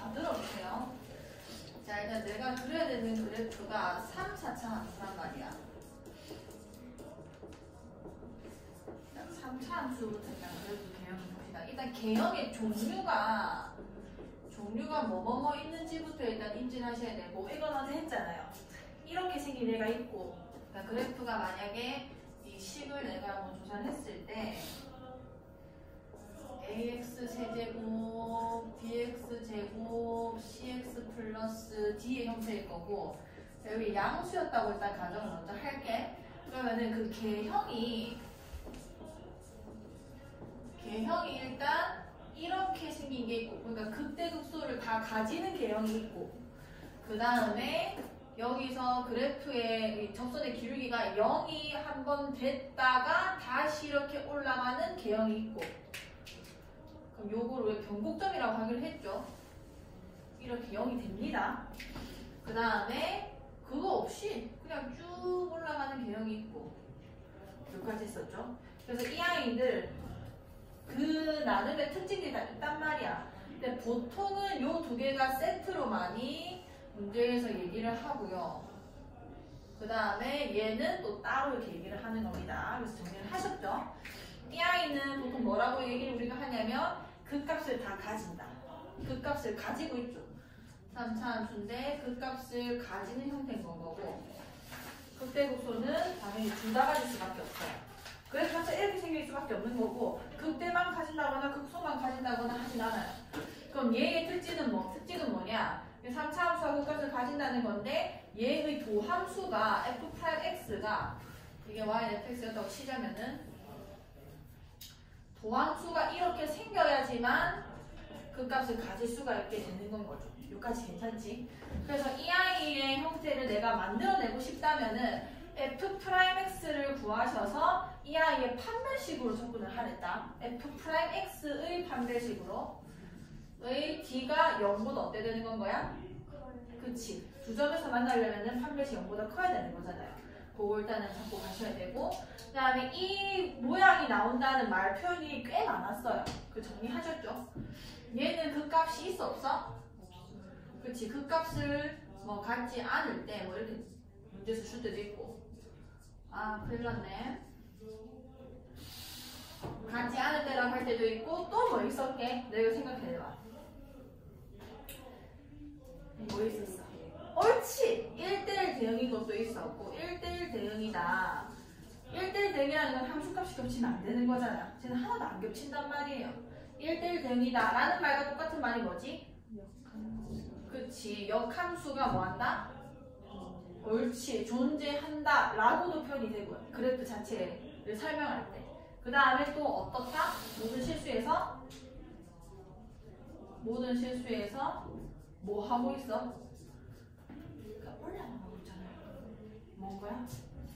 다 들어보세요. 자, 일단 내가 그려야 되는 그래프가 3, 4차 함수란 말이야. 3차 함수부터 일단 그래프 개형을 봅시다. 일단 개형의 종류가 뭐뭐뭐 있는지부터 일단 인지를 하셔야 되고, 이건 어제 했잖아요. 이렇게 생긴 애가 있고, 그러니까 그래프가 만약에 이 식을 내가 뭐 조사를 했을 때 ax 세제곱, bx 제곱, cx 플러스 d의 형태일 거고, 여기 양수였다고 일단 가정을 먼저 할게. 그러면은 그 개형이 일단 이렇게 생긴 게 있고, 그러니까 극대극소를 다 가지는 개형이 있고, 그 다음에 여기서 그래프의 접선의 기울기가 0이 한번 됐다가 다시 이렇게 올라가는 개형이 있고, 그럼 요거를 왜 변곡점이라고 하기로 했죠? 이렇게 0이 됩니다. 그 다음에 그거 없이 그냥 쭉 올라가는 개형이 있고, 여기까지 했었죠? 그래서 이 아이들 그 나름의 특징들이 다 있단 말이야. 근데 보통은 요 두 개가 세트로 많이 문제에서 얘기를 하고요. 그 다음에 얘는 또 따로 이렇게 얘기를 하는 겁니다. 그래서 정리를 하셨죠? 이 아이는 보통 뭐라고 얘기를 우리가 하냐면 극값을 다 가진다. 극값을 가지고 있죠. 3차 함수인데 극값을 가지는 형태인 거고, 극대극소는 당연히 둘 다 가질 수밖에 없어요. 그래서 사실 이렇게 생길 수밖에 없는 거고, 극대만 가진다거나 극소만 가진다거나 하진 않아요. 그럼 얘의 특징은 뭐냐? 3차 함수하고 극값을 가진다는 건데, 얘의 도함수가 f'x가 이게 yfx였다고 치자면은 도함수가 이렇게 생겨야지만 극값을 가질 수가 있게 되는 건 거죠. 여기까지 괜찮지? 그래서 이 아이의 형태를 내가 만들어내고 싶다면은 f'x를 구하셔서 이 아이의 판별식으로 접근을 하랬다. f'x의 판별식으로 의 d가 0보다 어때 되는 건 거야? 그치. 두 점에서 만나려면 판별식 0보다 커야 되는 거잖아요. 그거 일단은 잡고 가셔야 되고, 그 다음에 이 모양이 나온다는 말 표현이 꽤 많았어요. 그 정리하셨죠? 얘는 그 값이 있어 없어? 그치. 그 값을 뭐 갖지 않을 때 뭐 이렇게 문제에서 줄 때도 있고, 아 큰일 났네. 갖지 않을 때라고 할 때도 있고, 또 뭐 있었게? 내가 생각해봐. 뭐 있었어? 옳지! 1대1 대응인 것도 있었고, 1대1 대응이다. 1대1 대응이라는 건 함수값이 겹치면 안 되는 거잖아. 쟤는 하나도 안 겹친단 말이에요. 1대1 대응이다 라는 말과 똑같은 말이 뭐지? 그치. 역함수가 뭐한다? 옳지. 존재한다 라고도 표현이 되고요. 그래프 자체를 설명할 때. 그 다음에 또 어떻다? 모든 실수에서 뭐 하고 있어? 올라가고 있잖아요. 뭔 거야?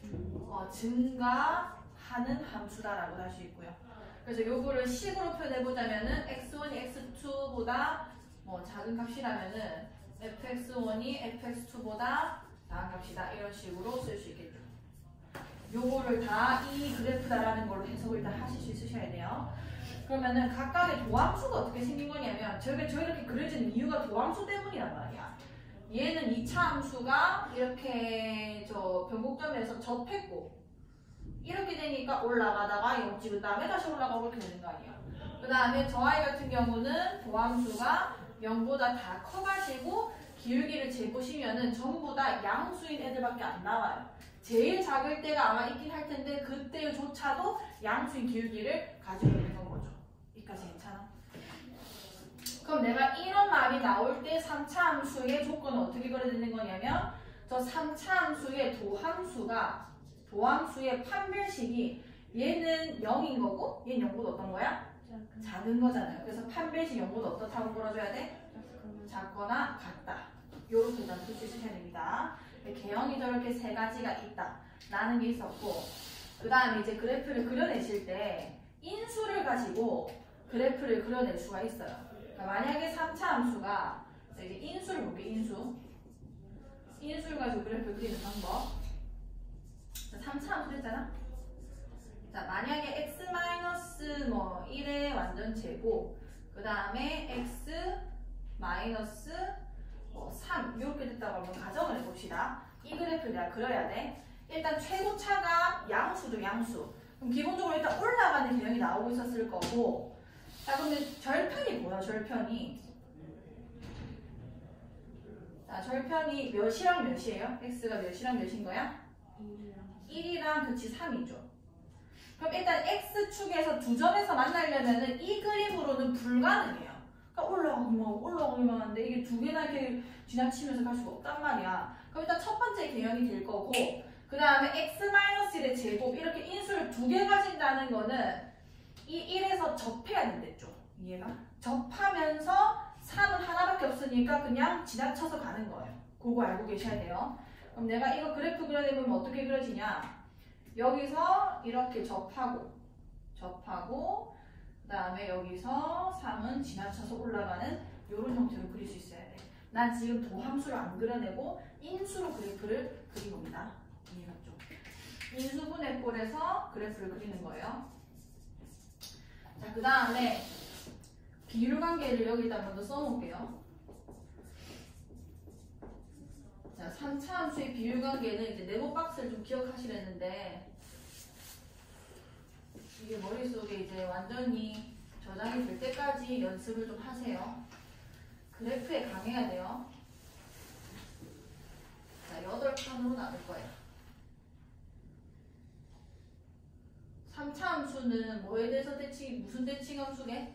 증가하는 함수다라고 할 수 있고요. 그래서 요거를 식으로 표현해보자면은 x1이 x2보다 뭐 작은 값이라면은 fx1이 fx2보다 작은 값이다. 이런 식으로 쓸 수 있겠죠. 요거를 다 이 그래프다라는 걸로 해석을 다 하실 수 있으셔야 돼요. 그러면은 각각의 도함수가 어떻게 생긴 거냐면 저렇게 그려지는 이유가 도함수 때문이란 말이야. 얘는 2차 함수가 이렇게 저 변곡점에서 접했고, 이렇게 되니까 올라가다가 0 찍은 다음에 다시 올라가고 이렇게 되는 거 아니야. 그 다음에 저 아이 같은 경우는 도함수가 0보다 다 커가지고 기울기를 재보시면은 전부 다 양수인 애들밖에 안 나와요. 제일 작을 때가 아마 있긴 할 텐데 그때조차도 양수인 기울기를 가지고 있는 거죠. 여기까지 괜찮아? 그럼 내가 이런 말이 나올 때 3차 함수의 조건은 어떻게 그려야 되는 거냐면, 저 3차 함수의 도함수의 판별식이 얘는 0인 거고 얘는 0보다 어떤 거야? 작은 거잖아요. 그래서 판별식 0보다 어떻다고 끌어줘야 돼? 작거나 같다. 요렇게 일단 풀 수 있으셔야 됩니다. 개형이 저렇게 세 가지가 있다 라는 게 있었고, 그 다음에 이제 그래프를 그려내실 때 인수를 가지고 그래프를 그려낼 수가 있어요. 그러니까 만약에 3차 함수가 이제 인수를 볼게요. 인수를 가지고 그래프를 그리는 방법. 3차 함수 했잖아. 자, 만약에 x-1의 완전체고, 그 다음에 x 마이너스 뭐 3 이렇게 됐다고 한번 가정을 해봅시다. 이 그래프를 내가 그려야 돼. 일단 최고차가 양수죠, 양수. 그럼 기본적으로 일단 올라가는 개형이 나오고 있었을 거고. 자, 근데 절편이 뭐야, 절편이? 자, 절편이 몇이랑 몇이에요? x가 몇이랑 몇인 거야? 1이랑 그치 3이죠. 그럼 일단 x축에서 두 점에서 만나려면은 이 그림으로는 불가능해요. 그러니까 올라가기만 하는데 이게 두 개나 이렇게 지나치면서 갈 수가 없단 말이야. 그럼 일단 첫 번째 개형이 될 거고, 그 다음에 x-1의 제곱 이렇게 인수를 두 개 가진다는 거는 이 1에서 접해야 된댔죠. 이해가? 접하면서 3은 하나밖에 없으니까 그냥 지나쳐서 가는 거예요. 그거 알고 계셔야 돼요. 그럼 내가 이거 그래프 그려내보면 어떻게 그려지냐? 여기서 이렇게 접하고 그 다음에 여기서 3은 지나쳐서 올라가는 이런 형태로 그릴 수 있어야 돼. 난 지금 도함수를 안 그려내고 인수로 그래프를 그린 겁니다. 이해갔죠? 인수분해 꼴에서 그래프를 그리는 거예요. 자, 그 다음에 비율 관계를 여기다 먼저 써놓을게요. 자, 3차 함수의 비율 관계는 이제 네모 박스를 좀 기억하시려는데 이게 머릿속에 이제 완전히 저장이 될 때까지 연습을 좀 하세요. 그래프에 강해야 돼요. 자, 8칸으로 나눌 거예요. 3차 함수는 뭐에 대해서 무슨 대칭 함수게?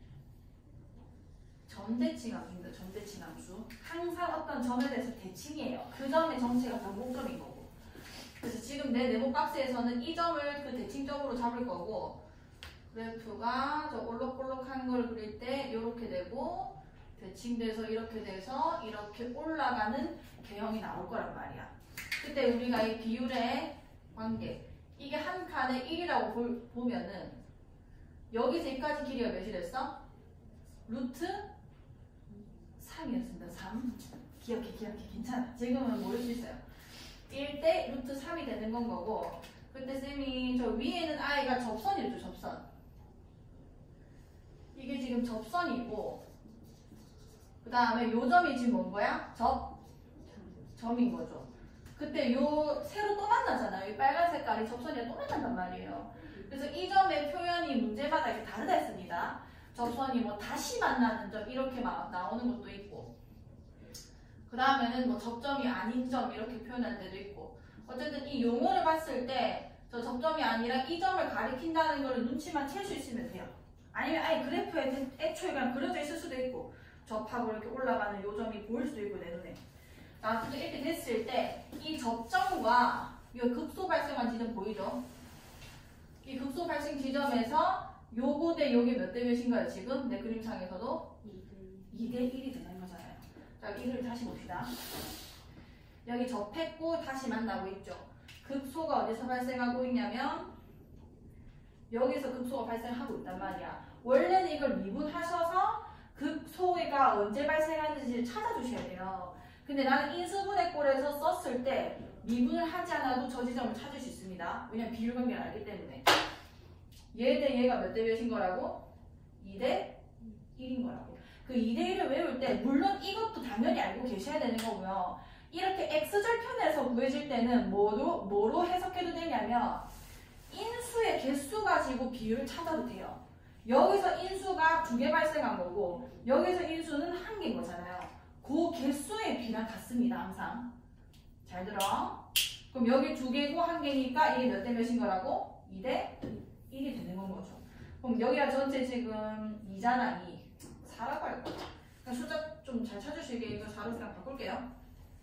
점대칭 함수입니다. 점대칭 함수. 항상 어떤 점에 대해서 대칭이에요. 그 점의 정체가 변곡점인 거고. 그래서 지금 내 네모 박스에서는 이 점을 그 대칭점으로 잡을 거고, 그래프가 저 올록볼록한 걸 그릴 때 이렇게 되고, 대칭돼서 이렇게 돼서 이렇게 올라가는 개형이 나올 거란 말이야. 그때 우리가 이 비율의 관계, 이게 한 칸에 1이라고 보면은 여기서 여기까지 길이가 몇이 됐어? 루트 3이었습니다. 3. 기억해. 괜찮아. 지금은 모를 수 있어요. 1대 루트 3이 되는 건 거고, 근데 쌤이 저 위에는 i가 접선이죠, 접선. 이게 지금 접선이고, 그 다음에 요 점이 지금 뭔 거야? 점인 거죠. 그때 요 세로 또 만나잖아요. 이 빨간 색깔이 접선이랑 또 만난단 말이에요. 그래서 이 점의 표현이 문제마다 이렇게 다르다 했습니다. 접선이 뭐 다시 만나는 점 이렇게 막 나오는 것도 있고, 그 다음에는 뭐 접점이 아닌 점 이렇게 표현할 때도 있고, 어쨌든 이 용어를 봤을 때 저 접점이 아니라 이 점을 가리킨다는 걸 눈치만 챌 수 있으면 돼요. 아니면 아예 그래프에 애초에 그냥 그려져 있을 수도 있고, 접하고 이렇게 올라가는 요 점이 보일 수도 있고, 내 눈에. 아무튼 이렇게 됐을 때 이 접점과 이 극소 발생한 지점 보이죠? 이 극소 발생 지점에서 요거 대 요게 몇 대 몇인가요? 지금 내 그림상에서도 2대 1이 되는 거잖아요. 자, 이를 다시 봅시다. 여기 접했고 다시 만나고 있죠. 극소가 어디서 발생하고 있냐면 여기서 극소가 발생하고 있단 말이야. 원래는 이걸 미분하셔서 극소가 언제 발생하는지 찾아주셔야 돼요. 근데 나는 인수분해 꼴에서 썼을 때 미분을 하지 않아도 저 지점을 찾을 수 있습니다. 왜냐면 비율 관계를 알기 때문에. 얘 대 얘가 몇 대 몇인 거라고? 2대 1인 거라고. 그 2대 1을 외울 때 물론 이것도 당연히 알고 계셔야 되는 거고요. 이렇게 x절편에서 구해질 때는 뭐로 해석해도 되냐면 인수의 개수 가지고 비율을 찾아도 돼요. 여기서 인수가 2개 발생한 거고 여기서 인수는 1개인 거잖아요. 그 개수의 비랑 같습니다. 항상. 잘 들어. 그럼 여기 2개고 1개니까 이게 몇 대 몇인 거라고? 2대 1이 되는 건 거죠. 그럼 여기가 전체 지금 2잖아. 2. 4라고 할 거야. 그냥 숫자 좀 잘 찾으시게 이거 4로 그냥 바꿀게요.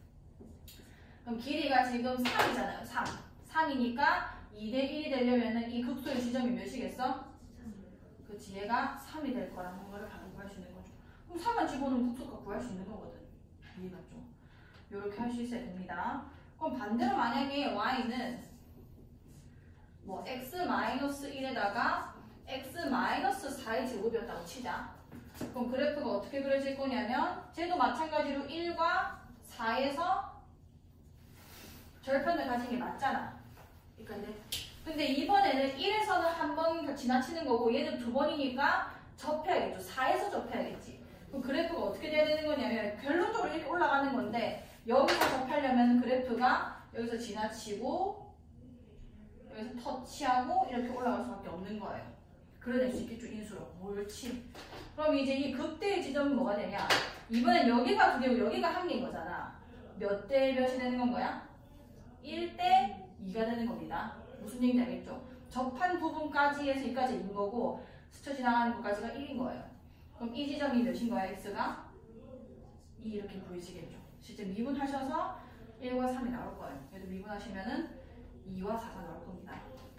그럼 길이가 지금 3이잖아요. 3. 3이니까 2대 1이 되려면은 이 극소의 지점이 몇이겠어? 그치, 얘가 3이 될 거라는 거를 바로 구할 수 있는 거죠. 그럼 3만 집어넣으면 극소값 구할 수 있는 거거든. 이해갔죠? 이렇게 할 수 있어야 됩니다. 그럼 반대로 만약에 y는 뭐 x-1에다가 x-4의 제곱이었다고 치자. 그럼 그래프가 어떻게 그려질 거냐면 쟤도 마찬가지로 1과 4에서 절편을 가진 게 맞잖아. 근데 이번에는 1에서는 한 번 지나치는 거고 얘는 2번이니까 접해야겠죠. 4에서 접해야겠지. 그럼 그래프가 어떻게 돼야 되는 거냐면 결론적으로 이렇게 올라가는 건데 여기서 접하려면 그래프가 여기서 지나치고 여기서 터치하고 이렇게 올라갈 수밖에 없는 거예요. 그려낼 수 있겠죠, 인수로. 옳지. 그럼 이제 이 극대의 지점은 뭐가 되냐? 이번엔 여기가 2개고 여기가 1개인 거잖아. 몇 대 몇이 되는 건 거야? 1대 2가 되는 겁니다. 무슨 얘기인지 알겠죠? 접한 부분까지에서 여기까지 2인 거고 스쳐 지나가는 것까지가 1인 거예요. 그럼 이 지점이 몇인 거야? x가 2 이렇게 보이시겠죠? 실제 미분하셔서 1과 3이 나올 거예요. 얘도 미분하시면은 2와 4가 나올 겁니다.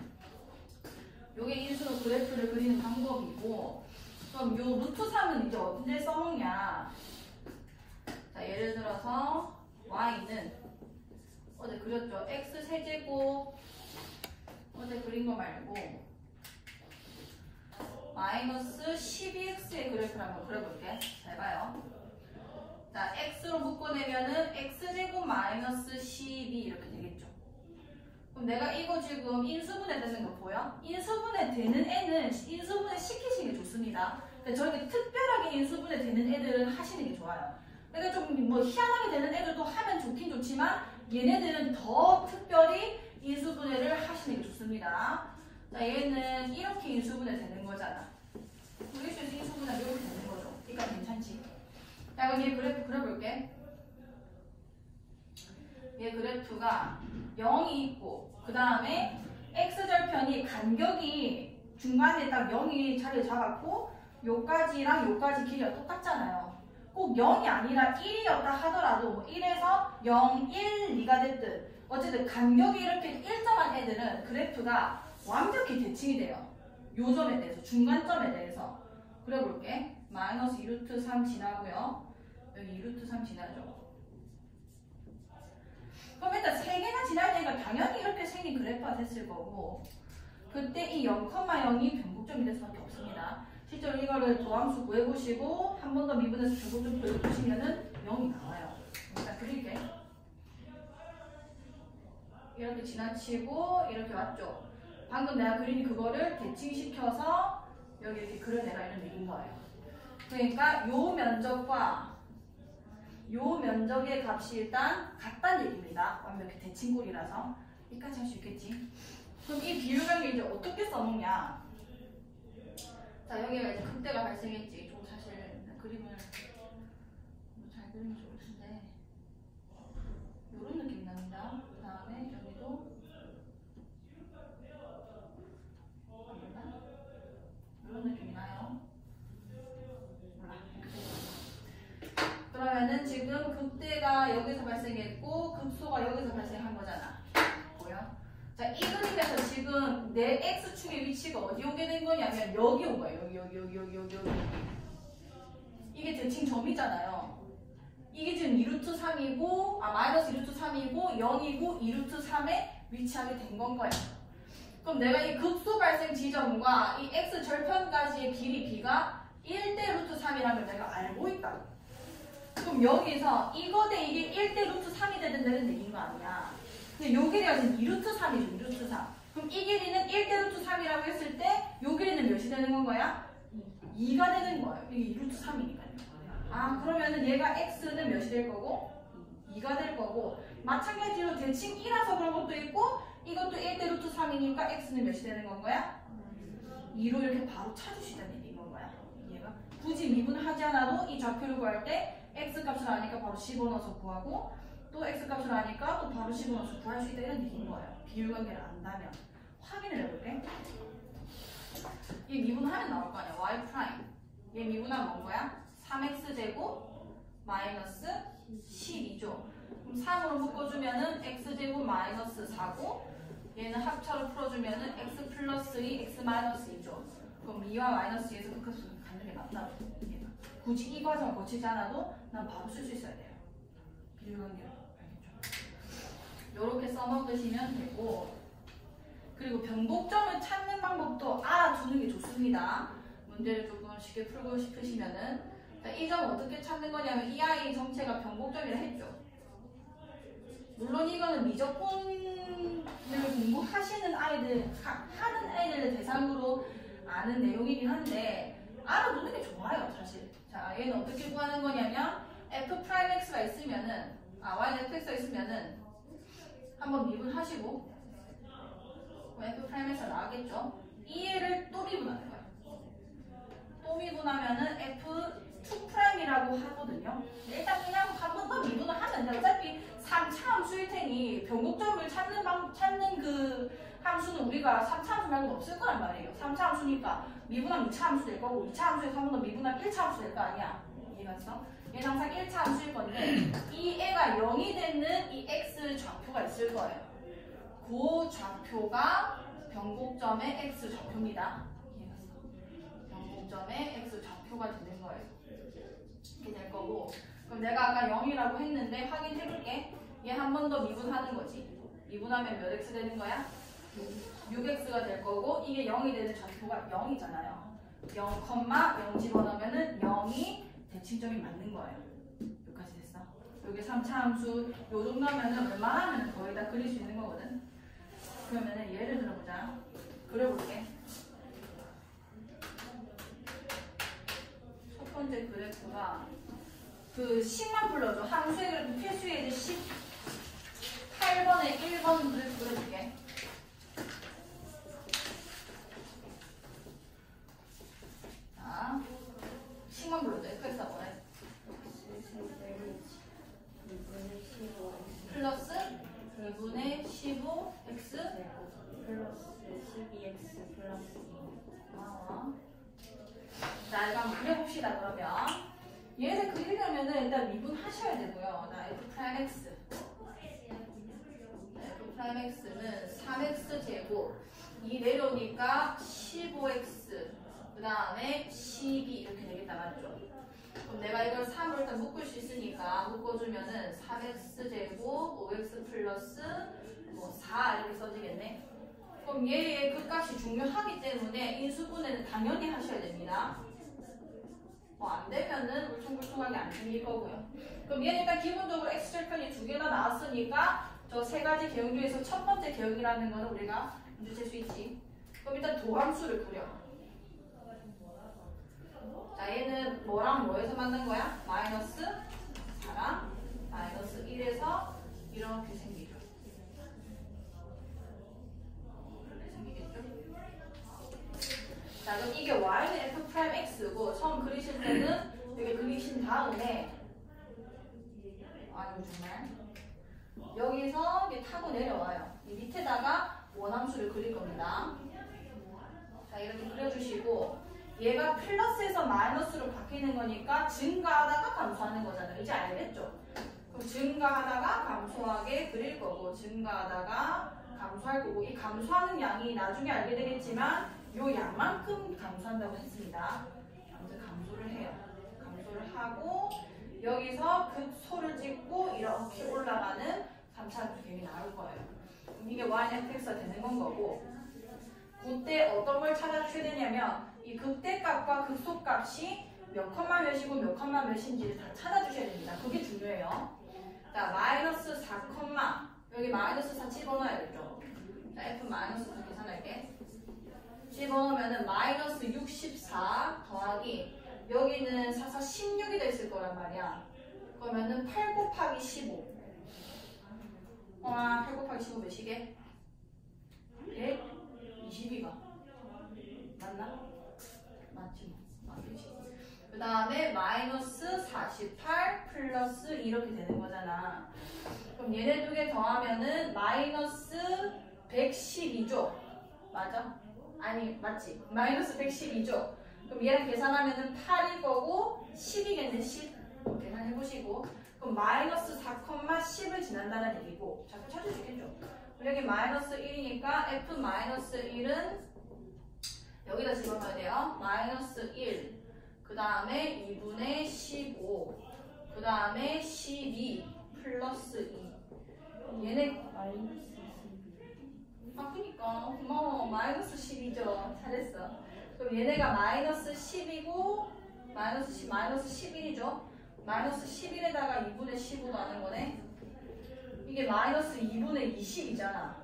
요게 인수로 그래프를 그리는 방법이고, 그럼 요 루트 3은 이제 언제 써먹냐? 자, 예를 들어서 y는 어제 그렸죠? x 세제곱 어제 그린 거 말고 마이너스 12x의 그래프를 한번 그려볼게. 잘 봐요. 자, x로 묶어내면은 x제곱 마이너스 12 이렇게 되겠죠. 그럼 내가 이거 지금 인수분해 되는 거 보여? 인수분해 되는 애는 인수분해 시키시는 게 좋습니다. 근데 저렇게 특별하게 인수분해 되는 애들은 하시는 게 좋아요. 그러니까 좀 뭐 희한하게 되는 애들도 하면 좋긴 좋지만 얘네들은 더 특별히 인수분해를 하시는 게 좋습니다. 자, 얘는 이렇게 인수분해 되는 거잖아. 우리 수에서 인수분해 이렇게 되는 거죠. 그러니까 괜찮지? 자, 그럼 얘 그래프 그려볼게. 얘 그래프가 0이 있고 그 다음에 x절편이 간격이 중간에 딱 0이 자리를 잡았고 요까지랑 요까지 길이가 똑같잖아요. 꼭 0이 아니라 1이었다 하더라도 뭐 1에서 0, 1, 2가 됐든 어쨌든 간격이 이렇게 일정한 애들은 그래프가 완벽히 대칭이 돼요. 요 점에 대해서, 중간점에 대해서. 그려볼게. 마이너스 2루트 3 지나고요. 여기 2루트 3 지나죠. 그럼 일단 3개나 지나야 되니까 당연히 이렇게 생긴 그래프가 됐을 거고, 그때 이 0,0이 변곡점이 될 수밖에 없습니다. 실제로 이거를 도함수 구해보시고 한 번 더 미분해서 변곡점 구해보시면은 0이 나와요. 일단 그릴게. 이렇게 지나치고 이렇게 왔죠. 방금 내가 그린 그거를 대칭시켜서 여기 이렇게 그려내라 이런 얘기인 거예요. 그러니까 요 면적과 요 면적의 값이 일단 같다는 얘기입니다. 완벽히 대칭꼴이라서 여기까지 할 수 있겠지. 그럼 이 비율관계 이제 어떻게 써먹냐? 자, 여기가 이제 극대가 발생했지. 좀 사실 그림을 잘 그리면 좋을 텐데 요런 느낌이 납니다. 그 다음에 여기도 이런 느낌이 나요. 몰라. 그러면은 지금 극대가 여기서 발생했고 극소가 여기서 발생한 거잖아. 보여? 자, 이 그림에서 지금 내 x축의 위치가 어디 오게 된 거냐면 여기 온 거예요. 여기. 이게 대칭점이잖아요. 이게 지금 2루트 3이고 마이너스 2루트 3이고 0이고 2루트 3에 위치하게 된 건 거예요. 그럼 내가 이 극소 발생 지점과 이 x 절편까지의 길이 b가 1대 루트 3이라는 걸 내가 알고 있다고. 그럼 여기서 이거 대 이게 1대 루트 3이 되는 얘기인 거 아니야. 근데 요 길이가 지금 2루트 3이죠. 2루트 3. 그럼 이 길이는 1대 루트 3이라고 했을 때 요 길이는 몇이 되는 건 거야? 2가 되는 거예요. 이게 2루트 3이니까요. 아, 그러면은 얘가 x는 몇이 될 거고? 2가 될 거고, 마찬가지로 대칭 2라서 그런 것도 있고 이것도 1대 루트 3이니까 x는 몇이 되는 건 거야? 2로 이렇게 바로 찾으시다는 얘기인 건 거야. 얘가 굳이 미분하지 않아도 이 좌표를 구할 때 x 값을 아니까 바로 집어넣어서 구하고 또 x 값을 아니까 또 바로 집어넣어서 구할 수 있다 이런 얘기인 거예요. 비율관계를 안다면. 확인을 해볼게. 얘 미분하면 나올 거 아니야. y 프라임. 얘 미분하면 뭔 거야? 3x제곱 마이너스 12죠. 그럼 3으로 묶어주면은 x제곱 마이너스 4고 얘는 합차로 풀어주면은 x 플러스 2, x 마이너스 2죠. 그럼 2와 마이너스 2에서 극합수 갖는 게 맞다고. 굳이 이 과정을 거치지 않아도 난 바로 쓸 수 있어야 돼요. 비율관계로. 알겠죠? 요렇게 써먹으시면 되고, 그리고 변곡점을 찾는 방법도 알아두는 게 좋습니다. 문제를 조금 쉽게 풀고 싶으시면은. 이 점 어떻게 찾는 거냐면 이 아이 정체가 변곡점이라 했죠. 물론 이거는 미적분을 공부하시는 아이들, 하는 아이들을 대상으로 아는 내용이긴 한데 알아두는 게 좋아요, 사실. 자, 얘는 어떻게 구하는 거냐면 f'x가 있으면은 y는 fx가 있으면은 한번 미분하시고 f'x가 나왔겠죠? 이 애를 또 미분하는 거예요. 또 미분하면은 f2'이라고 하거든요. 일단 그냥 한 번 더 미분을 하면 돼. 어차피 3차 함수일 테니 변곡점을 찾는 그 함수는 우리가 3차 함수 말고는 없을 거란 말이에요. 3차 함수니까 미분하면 2차 함수 될 거고 2차 함수에서 한 번 더 미분하면 1차 함수 될 거 아니야. 이해가 갔어? 얘는 항상 1차 함수일 건데 이 애가 0이 되는 이 x 좌표가 있을 거예요. 그 좌표가 변곡점의 x 좌표입니다. 이해가 갔어? 변곡점의 x 좌표가 되는 거예요. 이렇게 될 거고 그럼 내가 아까 0이라고 했는데 확인해 볼게. 얘 한 번 더 미분하는 거지. 미분하면 몇 x 되는 거야? 6x가 될 거고 이게 0이 되는 좌표가 0이잖아요. 0, 0 집어넣으면은 0이 대칭점이 맞는 거예요. 여기까지 됐어. 여기 3차 함수 요 정도면은 웬만하면 거의 다 그릴 수 있는 거거든. 그러면은 예를 들어보자. 그려볼게. 첫 번째 그래프가 그 식만 불러줘. 함수의 그래프 필수의 18번에 1번을 그려줄게. 자, 식만 불러줘. fx가 뭐래? 플러스 2분의 15x 플러스 12x 플러스 2. 자, 이거 한번 그려봅시다. 그러면 얘를 그리려면은 일단 미분하셔야 되고요. 나 f'x f'x는 3x 제곱 이 내려오니까 15x 그 다음에 12 이렇게 되겠다. 맞죠? 그럼 내가 이걸 3으로 일단 묶을 수 있으니까 묶어주면은 3x 제곱 5x 플러스 뭐 4 이렇게 써지겠네. 그럼 얘의 끝값이 중요하기 때문에 인수분해는 당연히 하셔야 됩니다. 뭐 안 되면은 울퉁불퉁하게 안 생길 거고요. 그럼 얘는 일단 기본적으로 x절편이 두 개나 나왔으니까 저 세 가지 개형 중에서 첫 번째 개형이라는 거는 우리가 문제 칠 수 있지. 그럼 일단 도함수를 그려. 자, 얘는 뭐랑 뭐에서 만든 거야? 마이너스 4랑 마이너스 1에서 이렇게 생기죠. 이렇게 생기겠죠? 자, 그럼 이게 y는 f'x고 처음 그리실 때는 이렇게 그리신 다음에 아이고 정말 여기서 이렇게 타고 내려와요. 이 밑에다가 원함수를 그릴 겁니다. 자, 이렇게 그려주시고 얘가 플러스에서 마이너스로 바뀌는 거니까 증가하다가 감소하는 거잖아요. 이제 알겠죠? 그럼 증가하다가 감소하게 그릴 거고 증가하다가 감소할 거고 이 감소하는 양이 나중에 알게 되겠지만 요 양만큼 감소한다고 했습니다. 아무튼 감소를 해요. 감소를 하고 여기서 극소를 찍고 이렇게 올라가는 3차 개형이 나올 거예요. 그럼 이게 y는 fx가 되는 건 거고 그때 어떤 걸 찾아주셔야 되냐면 이 극대값과 극소값이 몇 컴마 몇이고 몇 컴마 몇인지를 다 찾아주셔야 됩니다. 그게 중요해요. 자, 마이너스 4 컴마 여기 마이너스 4 집어넣어야겠죠. 자, f 마이너스 4 계산할게. 집어넣으면은 마이너스 64 더하기 여기는 4, 4, 16이 돼 있을 거란 말이야. 그러면은 8 곱하기 15 8 곱하기 15 몇이게? 122가 맞나? 맞지 뭐. 맞지. 그 다음에 마이너스 48 플러스 이렇게 되는 거잖아. 그럼 얘네 두 개 더하면은 마이너스 112죠. 맞아? 아니 맞지? 마이너스 112죠. 그럼 얘랑 계산하면은 8일 거고 10이겠네. 10 계산해보시고 그럼 마이너스 4,10을 지난다는 얘기고 자꾸 찾을 수 있겠죠. 여기 마이너스 1이니까 f 마이너스 1은 여기다 집어넣어야 돼요. 마이너스 1 그 다음에 2분의 15 그 다음에 12 플러스 2 얘네 마이너스 12. 그니까 고마워. 마이너스 12죠. 잘했어. 그럼 얘네가 마이너스 10이고 마이너스 10 마이너스 11이죠. 마이너스 11에다가 2분의 15 나는 거네. 이게 마이너스 2분의 20이잖아.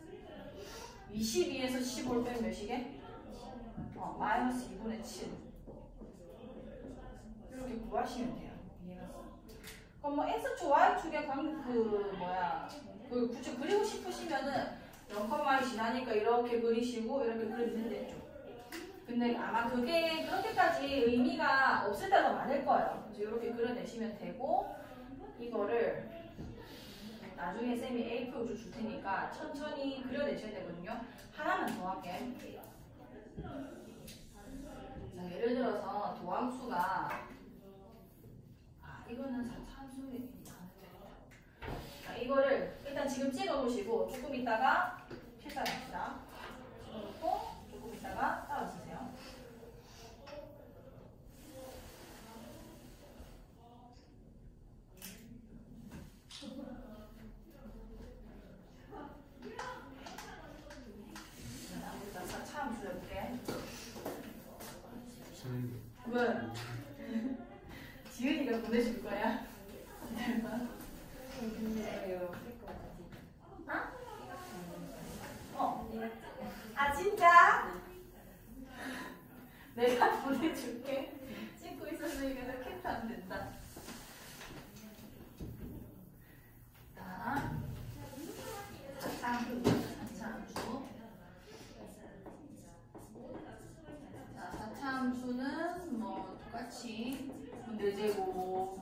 22에서 15를 빼면 몇이게? 마이너스 2분의 7. 이렇게 구하시면 돼요. 그럼 뭐 x축, y축의 굳이 그리고 싶으시면은 0,2 지나니까 이렇게 그리시고 이렇게 그려주면 되죠. 근데 아마 그게 그렇게까지 의미가 없을 때가 많을 거예요. 그래서 이렇게 그려내시면 되고, 이거를 나중에 쌤이 A4줄 줄 테니까 천천히 그려내셔야 되거든요. 하나만 더 할게. 자, 예를 들어서 도함수가 이거는 산수에 자, 이거를 일단 지금 찍어 놓으시고 조금 있다가 필사합시다. 찍어놓고 조금 있다가 따라 쓰세요. 자, 차함수 해볼게. 왜? 지은이가 보내줄 거야? 아 진짜? 내가 보내줄게. 찍고 있었으니까 캡처 안 된다. 자, 사차함수. 자, 사차함수는 뭐 똑같이 4제곱,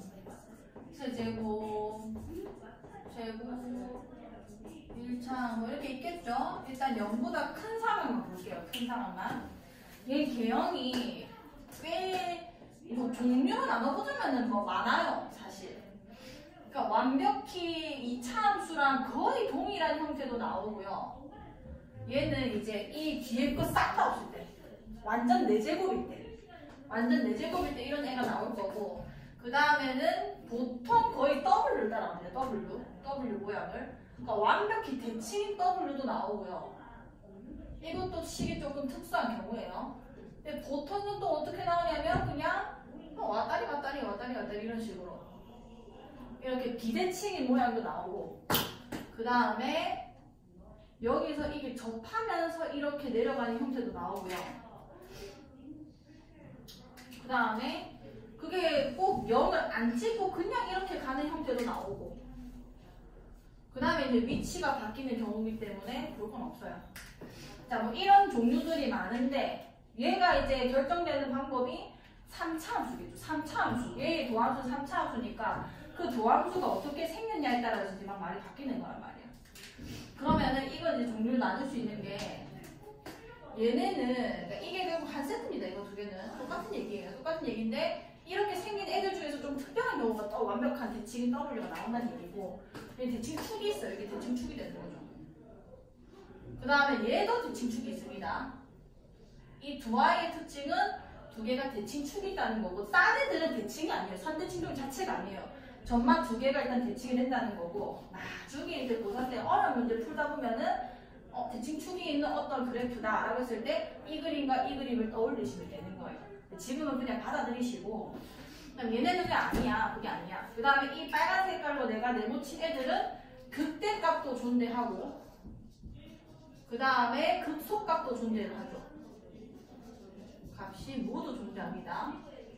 세제곱, 제곱, 1차 뭐 이렇게 있겠죠? 일단 0보다 큰 상황만 볼게요. 큰 상황만. 얘 개형이 꽤 뭐 종류로 나눠보자면은 뭐 많아요, 사실. 그러니까 완벽히 2차 함수랑 거의 동일한 형태도 나오고요. 얘는 이제 이 뒤에 거 싹 다 없을 때, 완전 4제곱일 때, 이런 애가 나올 거고, 그 다음에는 보통 거의 W를 따라갑니다. W 모양을. 그러니까 완벽히 대칭인 W도 나오고요. 이것도 식이 조금 특수한 경우예요. 근데 보통은 또 어떻게 나오냐면 그냥 왔다리 이런 식으로 이렇게 비대칭인 모양도 나오고, 그 다음에 여기서 이게 접하면서 이렇게 내려가는 형태도 나오고요. 그 다음에 그게 꼭 0을 안 찍고 그냥 이렇게 가는 형태도 나오고, 그 다음에 이제 위치가 바뀌는 경우이기 때문에 그럴 건 없어요. 자, 뭐 이런 종류들이 많은데 얘가 이제 결정되는 방법이 3차 함수겠죠. 3차 함수. 얘의 도함수 3차 함수니까 그 도함수가 어떻게 생겼냐에 따라서 이제 막 말이 바뀌는 거란 말이야. 그러면은 이건 이제 종류를 나눌 수 있는 게, 얘네는 그러니까 이게 결국 한 세트입니다. 이거 두 개는 똑같은 얘기예요. 똑같은 얘기인데 이렇게 생긴 애들 중에서 좀 특별한 경우가 또 완벽한 대칭인 W가 나온다는 얘기고, 대칭축이 있어요. 이게 대칭축이 되는 거죠. 그 다음에 얘도 대칭축이 있습니다. 이 두 아이의 특징은 두 개가 대칭축이 있다는 거고, 딴 애들은 대칭이 아니에요. 선대칭동 자체가 아니에요. 전만 두 개가 일단 대칭이 된다는 거고, 나중에 이제 고3 때 어려운 문제 풀다 보면은 대칭축이 있는 어떤 그래프다 라고 했을 때 이 그림과 이 그림을 떠올리시면 되는 거예요. 지금은 그냥 받아들이시고, 그럼 얘네는 그게 아니야. 그 다음에 이 빨간 색깔로 내가 네모친 애들은 극대값도 존재하고, 그 다음에 극소값도 존재를 하죠. 값이 모두 존재합니다.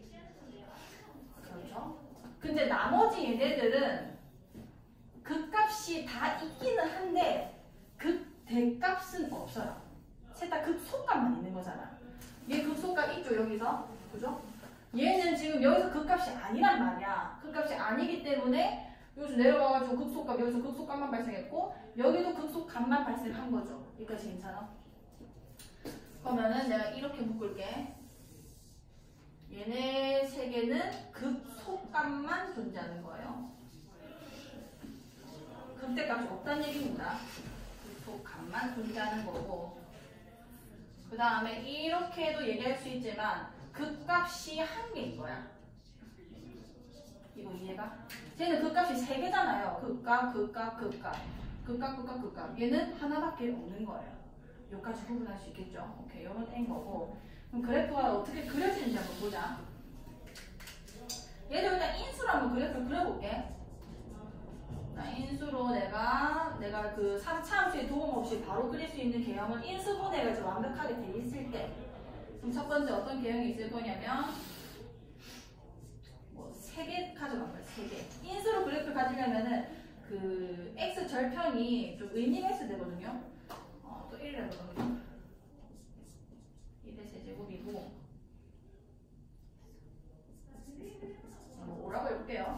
그렇죠? 근데 나머지 얘네들은 극값이 다 있기는 한데 극대값은 없어요. 셋 다 극소값만 있는 거잖아. 얘 극소값 있죠, 여기서. 그죠? 얘는 지금 여기서 극값이 아니란 말이야. 극값이 아니기 때문에 여기서 내려가가지고 극소값, 여기서 극소값만 발생했고, 여기도 극소값만 발생한 거죠. 여기까지 괜찮아? 그러면은 내가 이렇게 묶을게. 얘네 세 개는 극소값만 존재하는 거예요. 극대값이 없다는 얘기입니다. 극소값만 존재하는 거고, 그 다음에 이렇게도 얘기할 수 있지만 극값이 한 개인 거야. 이거 이해가? 쟤는 극값이 세 개잖아요. 극값. 얘는 하나밖에 없는 거예요. 여기까지 구분할 수 있겠죠? 오케이, 이건 N인 거고. 그럼 그래프가 어떻게 그려지는지 한번 보자. 얘도 일단 인수로 한번 그래프를 그려볼게. 자, 인수로 내가 그 3차 함수의 도움 없이 바로 그릴 수 있는 개형은 인수분해가 이제 완벽하게 돼 있을 때, 그럼 첫 번째 어떤 개형이 있을 거냐면 3개 가져간 거예요. 3개. 인수로 그래프를 가지려면은 그 x 절편이 좀 의미가 있어야 되거든요. 또 1을 해보거든요. 1의 세제곱이고 5라고 해볼게요.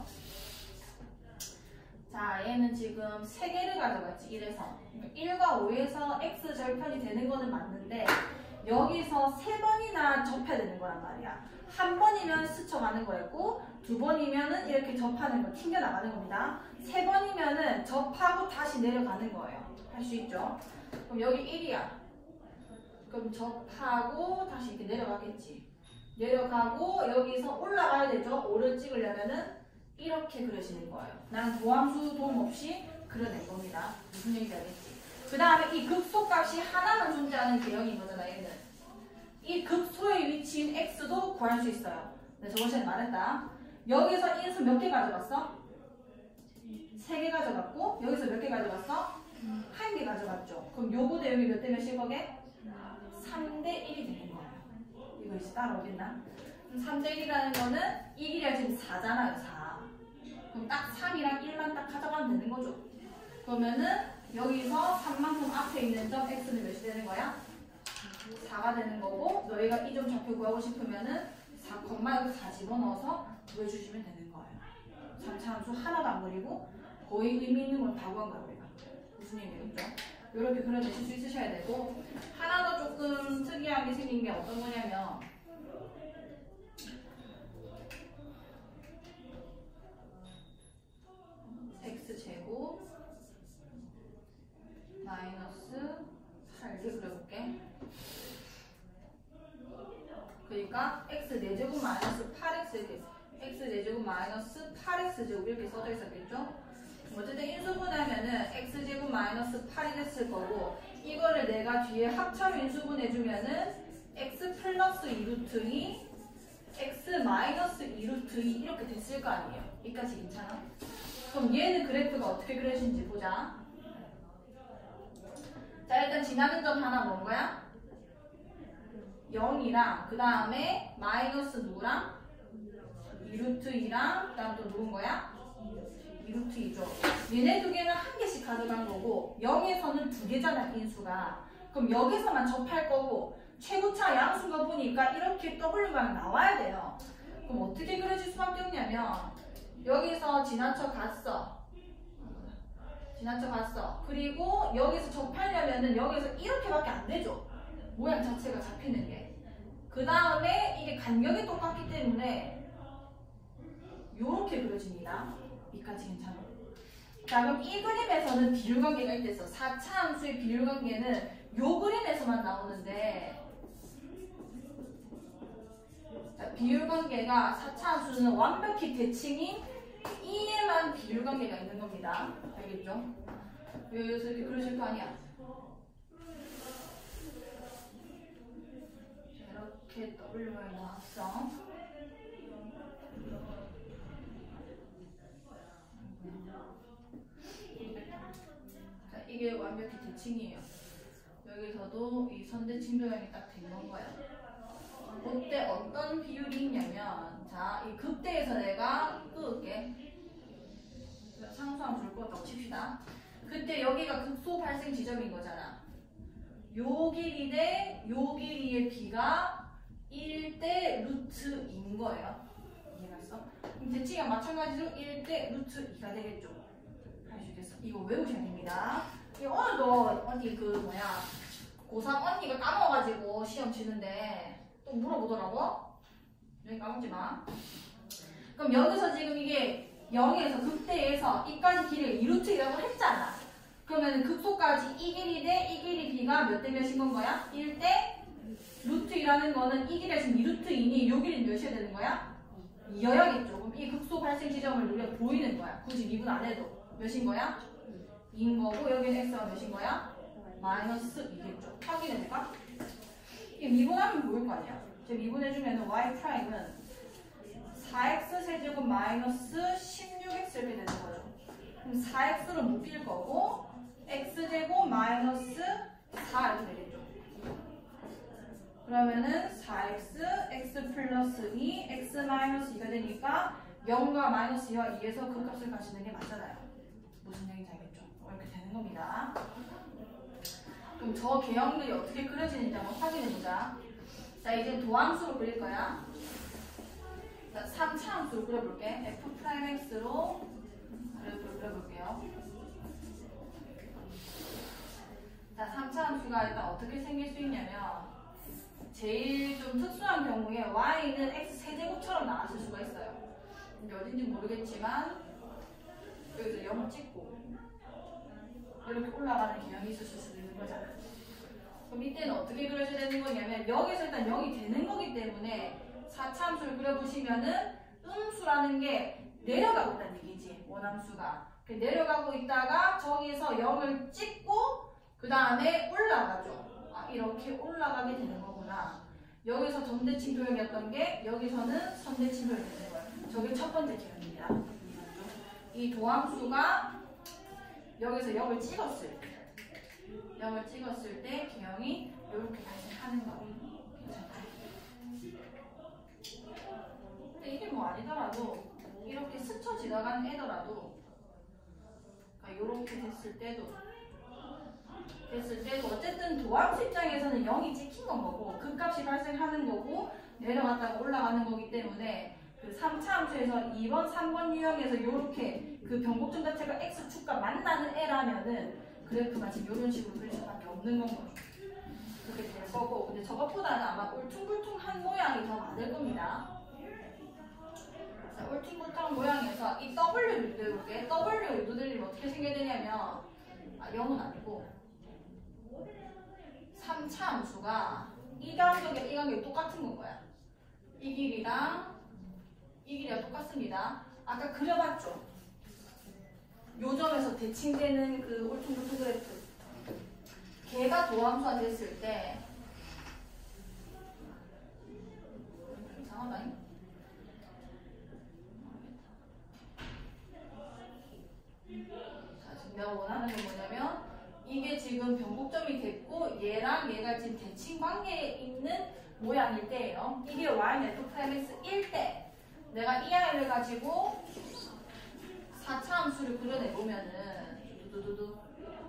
자, 얘는 지금 3개를 가져갔지. 1에서 1과 5에서 x 절편이 되는 거는 맞는데 여기서 3번이나 접해야 되는 거란 말이야. 한 번이면 스쳐가는 거였고 2번이면은 이렇게 접하는 거 튕겨 나가는 겁니다. 3번이면은 접하고 다시 내려가는 거예요. 할 수 있죠. 그럼 여기 1이야. 그럼 접하고 다시 이렇게 내려가겠지. 내려가고 여기서 올라가야 되죠. 5를 찍으려면은 이렇게 그려지는 거예요. 나는 도함수 도움 없이 그려낸 겁니다. 무슨 얘기인지 알겠지? 그 다음에 이 극소값이 하나만 존재하는 개형인 거잖아, 얘는. 이 극소의 위치인 x도 구할 수 있어요. 네, 저번 시간에 말했다. 여기서 인수 몇 개 가져갔어? 3개 가져갔고 여기서 몇 개 가져갔어? 1개 가져갔죠. 그럼 요거 대 여기 몇 대 몇일 거게? 3대 1이 되는 거예요. 이거 이제 따라오겠나? 3대 1이라는 거는 이 길이가 지금 4잖아요. 4. 그럼 딱 3이랑 1만 딱 가져가면 되는 거죠. 그러면은 여기서 3만큼 앞에 있는 점 x는 몇이 되는 거야? 4가 되는 거고 너희가 이 점 좌표 구하고 싶으면은 4, 여기 4 집어넣어서 구해주시면 되는 거예요. 3차 함수 하나도 안 그리고 거의 의미 있는 걸 다 구한 거예요. 우리가. 무슨 얘기겠죠? 이렇게 그려내실 수 있으셔야 되고 하나 더 조금 특이하게 생긴 게 어떤 거냐면 x제곱 마이너스 8개 그려볼게. 그러니까 x 4제곱 마이너스 8x x 4제곱 마이너스 8x제곱 이렇게 써져 있었겠죠? 어쨌든 인수분해하면은 x제곱 마이너스 8이 됐을 거고 이거를 내가 뒤에 합차로 인수분해주면은 x 플러스 2루트 2 x 마이너스 2루트 2 이렇게 됐을 거 아니에요. 여기까지 괜찮아? 그럼 얘는 그래프가 어떻게 그려진지 보자. 자, 일단 지나는 점 하나 뭔 거야? 0이랑 그 다음에 마이너스 누구랑? 2루트 2랑 그 다음 또 누군 거야? 2루트 2죠. 얘네 두 개는 한 개씩 가져간 거고 0에서는 두 개잖아 인수가. 그럼 여기서만 접할 거고 최고차 양수가 보니까 이렇게 W가 나와야 돼요. 그럼 어떻게 그려질 수밖에 없냐면 여기서 지나쳐 갔어. 지나쳐 갔어. 그리고 여기서 접하려면은 여기서 이렇게밖에 안 되죠. 모양 자체가 잡히는 게. 그 다음에 이게 간격이 똑같기 때문에 요렇게 그려집니다. 여기까지 괜찮아. 자, 그럼 이 그림에서는 비율관계가 있댔어. 4차 함수의 비율관계는 요 그림에서만 나오는데 자, 비율관계가 4차 함수는 완벽히 대칭인 E에만 비율관계가 있는 겁니다. 알겠죠? 여기서 이렇게 그러실 거 아니야. 이렇게 W의 합성. 자, 이게 완벽히 대칭이에요. 여기서도 이 선대칭 조형이 딱 된 거예요. 그때 어떤 비율이 있냐면, 자, 이 극대에서 내가 끄을게. 상수함 줄 거다고 칩시다. 그때 여기가 극소 발생 지점인 거잖아. 요 길이 대 요 길이의 비가 1대 루트 2인 거예요. 이해갔어? 그럼 대칭이랑 마찬가지로 1대 루트 2가 되겠죠. 할 수 있겠어? 이거 외우셔야 됩니다. 이거 오늘도 언니 고3 언니가 까먹어가지고 시험 치는데 또 물어보더라고. 여기 까먹지 마. 그럼 여기서 지금 이게 0에서 극대에서 이까지 길이가 2루트이라고 했잖아. 그러면 극소까지 이 길이 대 이 길이 b가 몇 대 몇인 건 거야? 1대 루트 2라는 거는 이 길이가 지금 2루트이니 요 길이는 몇이어야 되는 거야? 2여야겠죠. 그럼 이 극소 발생 지점을 우리가 보이는 거야. 굳이 미분 안 해도. 몇인 거야? 2인 거고 여기는 x가 몇인 거야? 마이너스 2겠죠. 확인해볼까? 이게 미분하면 보일 거 아니야. 지금 미분해주면 y 프라임은 4x 세제곱 마이너스 16x 이렇게 되는 거죠. 그럼 4x로 묶일 거고 x제곱 마이너스 4 이렇게 되겠죠. 그러면은 4x, x 플러스 2, x 마이너스 2가 되니까 0과 마이너스 2와 2에서 그 값을 가지는 게 맞잖아요. 무슨 얘기인지 알겠죠? 이렇게 되는 겁니다. 그럼 저 개형들이 어떻게 그려지는지 한번 확인해보자. 자, 이제 도함수로 그릴 거야. 자, 3차 함수로 그려볼게. f'x로 그래프를 그려볼게요. 자, 3차 함수가 일단 어떻게 생길 수 있냐면 제일 좀 특수한 경우에 y는 x 세제곱처럼 나왔을 수가 있어요. 어딘지 모르겠지만 여기서 0을 찍고 이렇게 올라가는 개형이 있을 수도 있는 거잖아. 그럼 이때는 어떻게 그려줘야 되는 거냐면 여기서 일단 0이 되는 거기 때문에 4차 함수를 그려보시면은 음수라는 게 내려가고 있다는 얘기지. 원함수가 내려가고 있다가 저기서 0을 찍고 그 다음에 올라가죠. 아, 이렇게 올라가게 되는 거구나. 여기서 점대칭 도형이었던 게 여기서는 선대칭 도형이 되는 거예요. 저게 첫 번째 개형입니다. 이 도함수가 여기서 0을 찍었을 때 개형이 이렇게 발생하는 거예요. 근데 이게 뭐 아니더라도 이렇게 스쳐 지나가는 애더라도 이렇게 됐을 때도 어쨌든 도함수 입장에서는 0이 찍힌 건 거고 그 값이 발생하는 거고 내려갔다가 올라가는 거기 때문에 그 3차 함수에서 2번, 3번 유형에서 이렇게 그 변곡점 자체가 x축과 만나는 애라면은 그래프가 지금 이런 식으로 그릴 수밖에 없는 건 거죠. 그렇게 될 거고 근데 저것보다는 아마 울퉁불퉁한 모양이 더 많을 겁니다. 자, 울퉁불퉁한 모양에서 이 W를 유도해볼게. W 유도들리면 어떻게 생겨야 되냐면 0은 아니고 3차 함수가 이 간격이랑 이 간격이 똑같은 건 거야. 이 길이랑 똑같습니다. 아까 그려봤죠? 요 점에서 대칭되는 그 울퉁불퉁 그래프. 걔가 도함수가 됐을 때 이상하다. 자, 지금 내가 원하는 건 뭐냐면 이게 지금 변곡점이 됐고 얘랑 얘가 지금 대칭 관계에 있는 모양일 때예요. 이게 y는 f'x1 때 내가 이 아이를 가지고 4차 함수를 그려내보면은 두두두두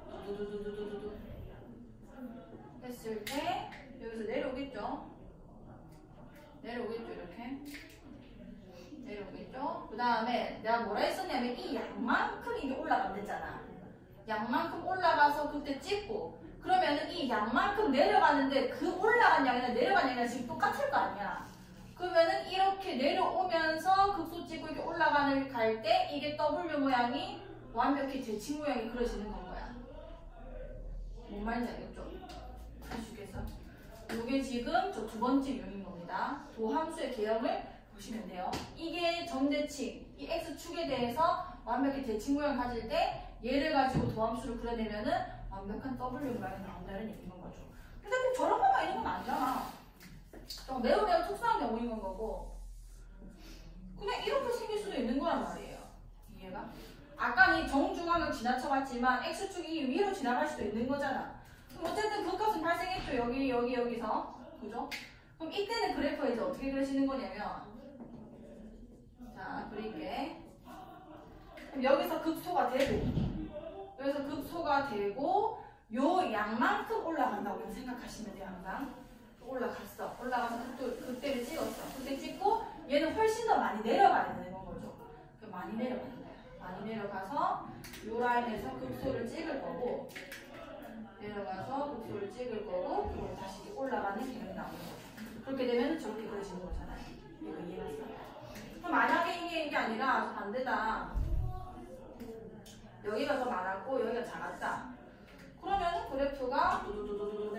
했을 때 여기서 내려오겠죠? 이렇게 내려오겠죠? 그 다음에 내가 뭐라 했었냐면 이 양만큼 이게 올라간댔잖아. 양만큼 올라가서 그때 찍고 그러면은 이 양만큼 내려가는데 그 올라간 양이나 내려간 양이랑 지금 똑같을 거 아니야. 그러면은 이렇게 내려오면서 극소 찍고 이렇게 올라가는 갈 때 이게 W 모양이 완벽히 대칭 모양이 그려지는 건 거야. 뭔 말인지 알겠죠? 할 수 있겠어? 이게 지금 저 두 번째 유형인 겁니다. 도함수의 개형을 보시면 돼요. 이게 점대칭, 이 x축에 대해서 완벽히 대칭 모양 가질 때 얘를 가지고 도함수를 그려내면은 완벽한 W 모양이 나온다는 얘기인 거죠. 근데 꼭 저런 거만 있는 건 아니잖아. 매우 특수한 경우인 건 거고 그냥 이렇게 생길 수도 있는 거란 말이에요. 이해가? 아까 이 정중앙을 지나쳐봤지만 x축이 위로 지나갈 수도 있는 거잖아. 그럼 어쨌든 그 값은 발생했죠. 여기서. 그죠? 그럼 이때는 그래프에 이제 어떻게 그리시는 거냐면 자, 그릴게. 그럼 여기서 극소가 되고 요 양만큼 올라간다고 생각하시면 돼요. 항상 올라가서 그때를 찍었어. 그때 찍고 얘는 훨씬 더 많이 내려가야 되는 건 거죠. 많이 내려가는 거야. 많이 내려가서 요 라인에서 극소를 찍을 거고 그리고 다시 올라가는 개념이 나오는 거죠. 그렇게 되면 저렇게 그려지는 거잖아요. 이거 이해했어? 그럼 만약에 이게 아니라 반대다. 여기가 더 많았고 여기가 작았다. 그러면 그래프가 두두두두두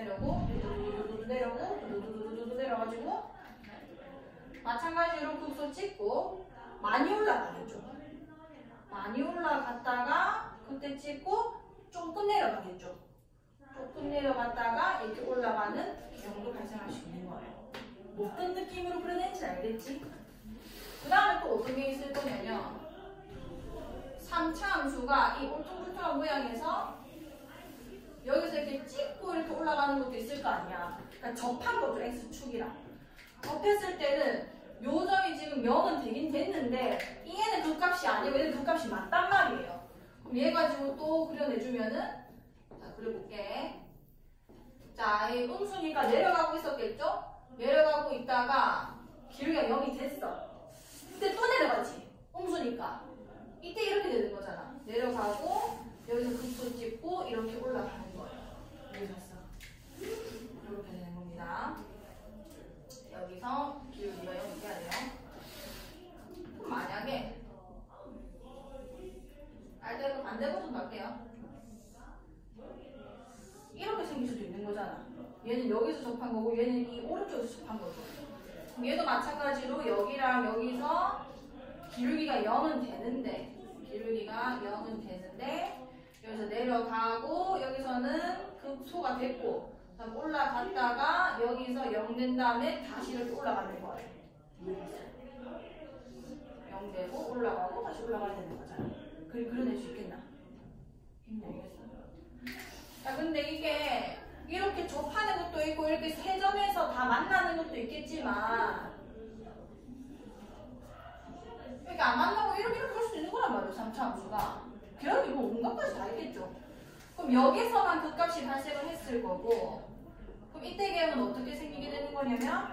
내려가지고 마찬가지로 극소 찍고 많이 올라가겠죠. 많이 올라갔다가 그때 찍고 조금 내려가겠죠. 조금 내려갔다가 이렇게 올라가는 경우도 발생할 수 있는 거예요. 어떤 느낌으로 그려낸지 알겠지? 그 다음에 또 어떤 게 있을 거냐면 3차 함수가 이 울퉁불퉁한 모양에서 여기서 이렇게 찍고 이렇게 올라가는 것도 있을 거 아니야. 그러니까 접한 것도 x축이랑. 접했을 때는 요 점이 지금 0은 되긴 됐는데 얘는 그 값이 아니고 얘는 그 값이 맞단 말이에요. 그럼 얘 가지고 또 그려내주면은 자 그려볼게. 자, 이 음수니까 내려가고 있었겠죠? 내려가고 있다가 기울기가 0이 됐어. 근데 또 내려가지. 음수니까. 이때 이렇게 되는 거잖아. 내려가고 여기서 급소 찍고 이렇게 올라가는 거예요. 이해됐어? 이렇게 되는 겁니다. 여기서 기울기가 0이 돼야 돼요. 그럼 만약에 알대로 반대 버튼 갈게요. 이렇게 생길 수도 있는 거잖아. 얘는 여기서 접한 거고 얘는 이 오른쪽에서 접한 거죠. 그럼 얘도 마찬가지로 여기랑 여기서 기울기가 0은 되는데 여기서 내려가고 여기서는 급소가 됐고 그다음 올라갔다가 여기서 0 된 다음에 다시 이렇게 올라가는 거예요. 0 되고 올라가고 다시 올라가야 되는 거잖아. 그려낼 수 있겠나? 힘들겠어. 자, 근데 이게 이렇게 접하는 것도 있고 이렇게 세 점에서 다 만나는 것도 있겠지만 이렇게 안 만나고 이렇게 할 수 있는 거란 말이에요. 3차 함수가. 결국 뭐 온갖 값이 다 있겠죠. 그럼 여기서만 그 값이 발생을 했을 거고 그럼 이때 계획은 어떻게 생기게 되는 거냐면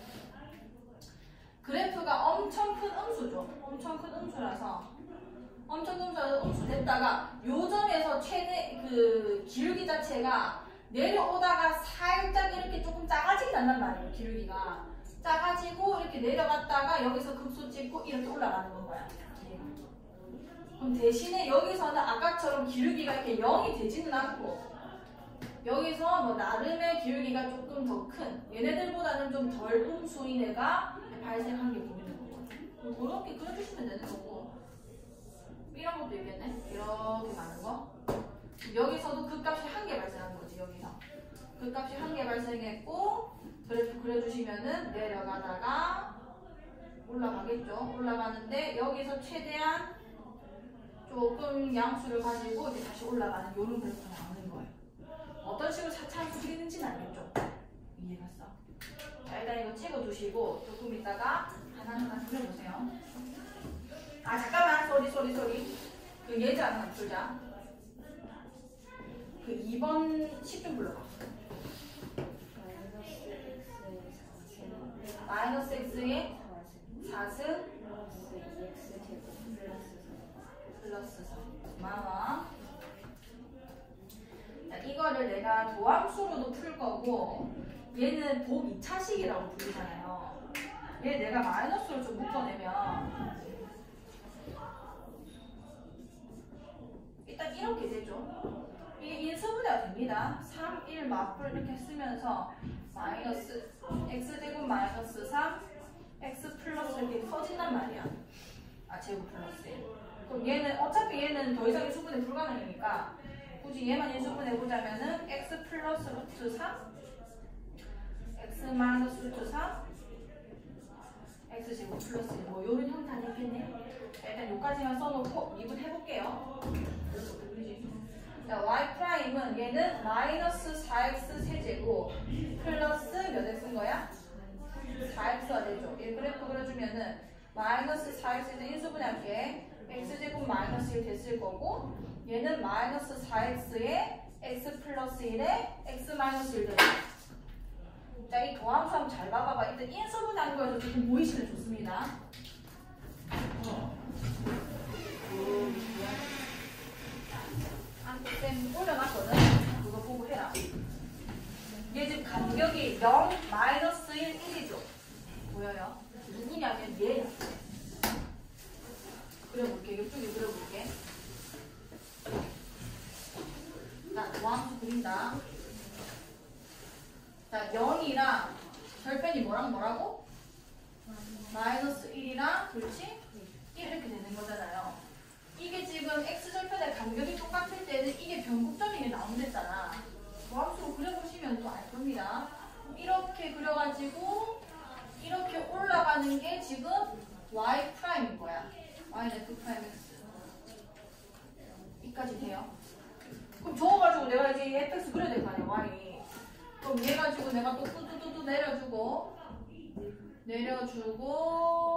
그래프가 엄청 큰 음수죠. 엄청 큰 음수라서 음수 됐다가 요 점에서 최대 그 기울기 자체가 내려오다가 살짝 이렇게 조금 작아지게 난단 말이에요. 기울기가 작아지고 이렇게 내려갔다가 여기서 급소 찍고 이렇게 올라가는 건 거야. 그럼 대신에 여기서는 아까처럼 기울기가 이렇게 0이 되지는 않고 여기서 뭐 나름의 기울기가 조금 더 큰 얘네들보다는 좀 덜 음수인 애가 발생한 게 보이는 거거든요. 그렇게 그려주시면 되는 거고 이런 것도 있겠네. 이렇게 가는 거. 여기서도 그 값이 한 개 발생한 거지. 여기서 그 값이 한 개 발생했고 그래프 그려주시면은 내려가다가 올라가겠죠. 올라가는데 여기서 최대한 조금 양수를 가지고 이제 다시 올라가는 이런 그래프가 나오는 거예요. 어떤 식으로 차차함수 그리는지는 알겠죠? 이해갔어? 자, 일단 이거 찍어두시고 조금 있다가 하나하나 그려보세요. 아 잠깐만 소리 그 예제 하나 풀자. 그 2번 10좀 불러봐. 마이너스 x의 4승 플러스 4 고마워. 자, 이거를 내가 도함수로도 풀 거고 얘는 곱 2차식이라고 부르잖아요. 얘 내가 마이너스로 좀 묶어내면 일단 이렇게 되죠. 이게 인수분해가 됩니다. 3, 1 맞불 이렇게 쓰면서 마이너스 x제곱 마이너스 3 x 플러스 이렇게 커진단 말이야. 아 제곱 플러스 1. 그럼 얘는 어차피 얘는 더 이상 인수분해 불가능이니까 굳이 얘만 인수분해 보자면은 x 플러스 루트 3 x 마이너스 루트 3 x 제곱 플러스 1 뭐 요런 형태는 있겠네. 일단 요까지만 써놓고 미분 해볼게요. 자, y 프라임은 얘는 마이너스 4x 세제곱 플러스 몇 x인 거야? 4x가 되죠. 얘 그래프 그려주면은 마이너스 4x에서 인수분해할게. x제곱 마이너스 1 됐을 거고 얘는 마이너스 4x에 x 플러스 1에 x 마이너스 1 되죠. 자, 이 도함수 한번 잘 봐봐봐. 일단 인수분해한 거에서 조금 보이시면 좋습니다. 쌤 올려놨거든. 그거 보고 해라. 얘 지금 간격이 0, 마이너스 1, 1이죠. 보여요? 누구냐면 얘야. 그려볼게. 이쪽에 그려볼게. 자, 도함수 그린다. 자, 0이랑 절편이 뭐라고? 마이너스 1이랑 그렇지? 이렇게 되는 거잖아요. 이게 지금 x절편의 간격이 똑같을 때는 이게 변곡점이 나온댔잖아. 도함수로 그려보시면 또 알 겁니다. 이렇게 그려가지고 이렇게 올라가는 게 지금 y 프라임인 거야. y는 f 프라임 x. 여기까지 돼요. 그럼 저거 가지고 내가 이제 fx 그려야 될 거 아니야, y. 그럼 얘 가지고 내가 또 뚜뚜뚜뚜 내려주고 내려주고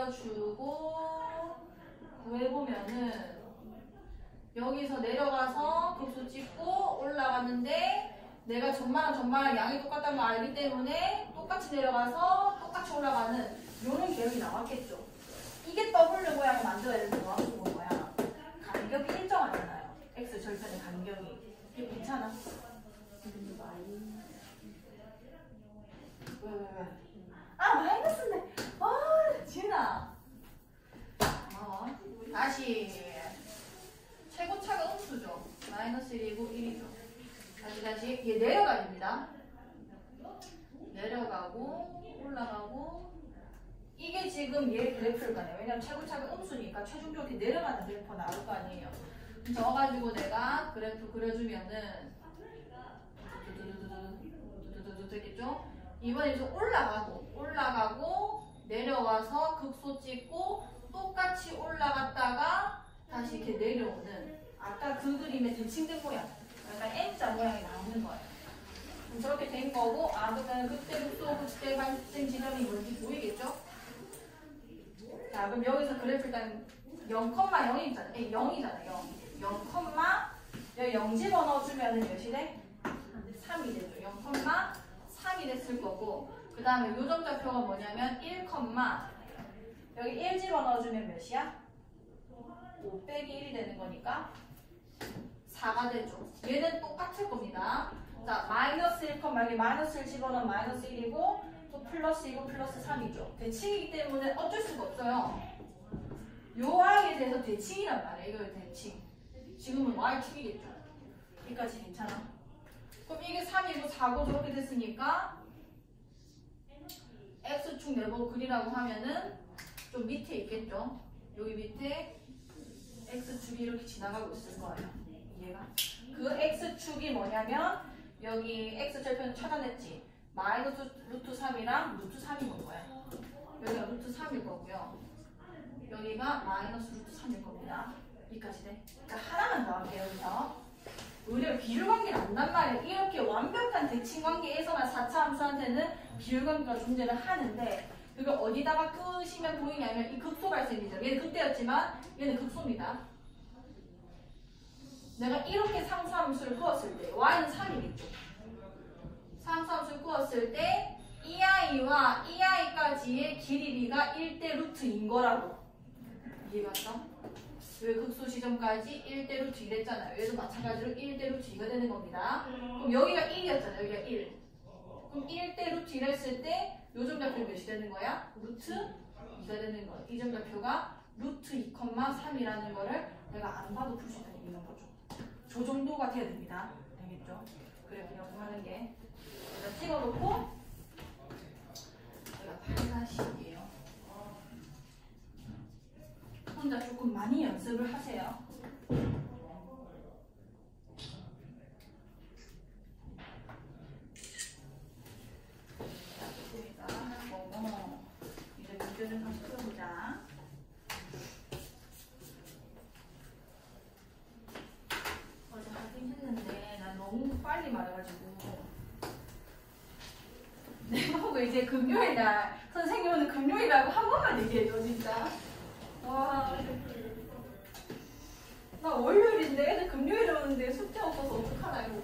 구해보면은 여기서 내려가서 급수 찍고 올라가는데 내가 전마랑 양이 똑같다는 걸 알기 때문에 똑같이 내려가서 똑같이 올라가는 요런 계획이 나왔겠죠. 이게 W 모양을 만들어야 되는 정확히 본 거야. 간격이 일정하잖아요. X 절편의 간격이. 이게 괜찮아? 왜? 아, 마이너스인데. 아, 지은아. 다시. 최고차가 음수죠. 마이너스 1이고 1이죠. 다시. 얘 내려가야 됩니다. 내려가고, 올라가고. 이게 지금 얘 그래프일 거 아니에요. 왜냐면 최고차가 음수니까 최종적으로 내려가는 그래프가 나올 거 아니에요. 저어가지고 내가 그래프 그려주면은 되겠죠? 이번에 좀 올라가고 내려와서 극소 찍고 똑같이 올라갔다가 다시 이렇게 내려오는 아까 그 그림의 대칭된 모양, 약간 M자 모양이 나오는 거예요. 저렇게 된 거고, 그때 극소 그때 발생 지점이 뭔지 보이겠죠? 자, 그럼 여기서 그래프 일단 0,0이잖아요. 0이잖아요. 0, 여기 0 집어넣어주면 몇이 돼? 3이 되죠. 0,3이 됐을 거고, 그 다음에 요점좌표가 뭐냐면 1, 여기 1 집어넣어주면 몇이야? 5 빼기 1이 되는 거니까 4가 되죠. 얘는 똑같을 겁니다. 자, 마이너스 1, 여기 마이너스 1 집어넣으면 마이너스 1이고 또 플러스 2고 플러스 3이죠. 대칭이기 때문에 어쩔 수가 없어요. 요 y에 대해서 대칭이란 말이에요. 이거 대칭. 지금은 y축이겠죠. 여기까지 괜찮아? 그럼 이게 3이고 4고 저렇게 됐으니까 x축 내보고 그리라고 하면은 좀 밑에 있겠죠. 여기 밑에 x축이 이렇게 지나가고 있을 거예요. 이해가? 그 x축이 뭐냐면 여기 x절편 찾아냈지. 마이너스 루트 3이랑 루트 3이 올 거야. 여기가 루트 3일 거고요. 여기가 마이너스 루트 3일 겁니다. 여기까지 돼. 그러니까 하나만 더 할게요. 여기서. 우리가 비율관계를 안단 말이에요. 이렇게 완벽한 대칭관계에서만 4차 함수한테는 비율관계가 존재를 하는데 그걸 어디다가 끄시면 보이냐면 이 극소 발생이죠. 얘는 극대였지만 얘는 극소입니다. 내가 이렇게 상수함수를 그었을 때 y는 3이겠죠. 상수함수를 그었을 때 이 i와 이 i까지의 길이가 1대 루트인 거라고. 이해갔어? 왜 극소 시점까지 1대 루트 2 했잖아요. 얘도 마찬가지로 1대 루트 2가 되는 겁니다. 그럼 여기가 1이었잖아요. 여기가 1. 그럼 1대 루트 1 했을 때 요점좌표 몇이 되는 거야? 루트 2가 되는 거야. 이 점좌표가 루트 2,3이라는 거를 내가 안 봐도 풀 수 있는 거죠. 저 정도가 돼야 됩니다. 알겠죠? 그래, 그냥 하는 게. 일단 찍어놓고 제가 8-2예요. 혼자 조금 많이 연습을 하세요. 이제 문제를 다시 풀어보자. 어제 하긴 했는데 난 너무 빨리 말해가지고 내가 보고 이제 금요일날 선생님은 금요일이라고 한 번만 얘기해줘 진짜. 와, 나 월요일인데 애들 금요일에 오는데 숙제 없어서 어떡하나 이러고.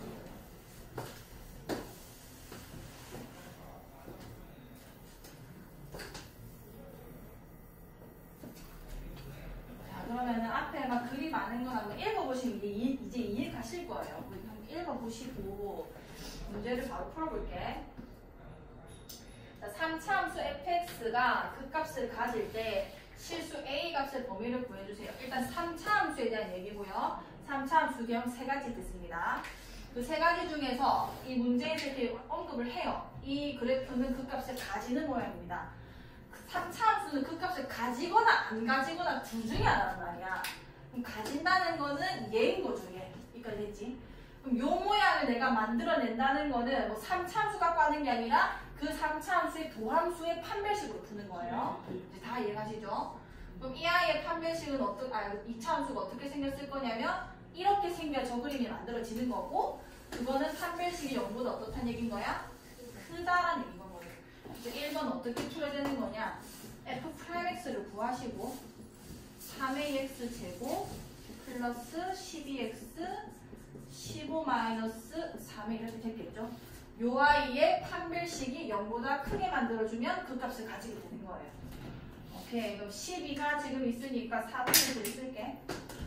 자, 그러면은 앞에 막 글이 많은 건 한번 읽어보시면 이제 이해 가실 거예요. 우리 한번 읽어보시고 문제를 바로 풀어볼게. 자, 3차 함수 fx가 그 값을 가질 때 실수 a 값의 범위를 구해주세요. 일단 3차 함수에 대한 얘기고요. 3차 함수 규형 3가지 듣습니다. 그 3가지 중에서 이 문제에서 이렇게 언급을 해요. 이 그래프는 그 값을 가지는 모양입니다. 3차 함수는 그 값을 가지거나 안 가지거나 둘 중에 하나란 말이야. 그럼 가진다는 거는 얘인 거죠. 얘. 여기까지 됐지? 그럼 요 모양을 내가 만들어낸다는 거는 뭐 3차 함수 갖고 하는 게 아니라 그 3차 함수의 도함수의 판별식으로 푸는 거예요. 이제 다 이해가시죠? 그럼 이 아이의 판별식은 2차 함수가 어떻게 생겼을 거냐면 이렇게 생겨야 저 그림이 만들어지는 거고 그거는 판별식이 0보다 어떻다는 얘기인 거야? 크다라는 얘기인 거예요. 이제 1번 어떻게 풀어야 되는 거냐? f'x를 구하시고 3ax 제곱 플러스 12x 15 마이너스 3이 이렇게 됐겠죠? 요 아이의 판별식이 0보다 크게 만들어주면 그 값을 가지게 되는 거예요. 오케이, 그럼 12가 지금 있으니까 4분의 1 쓸게.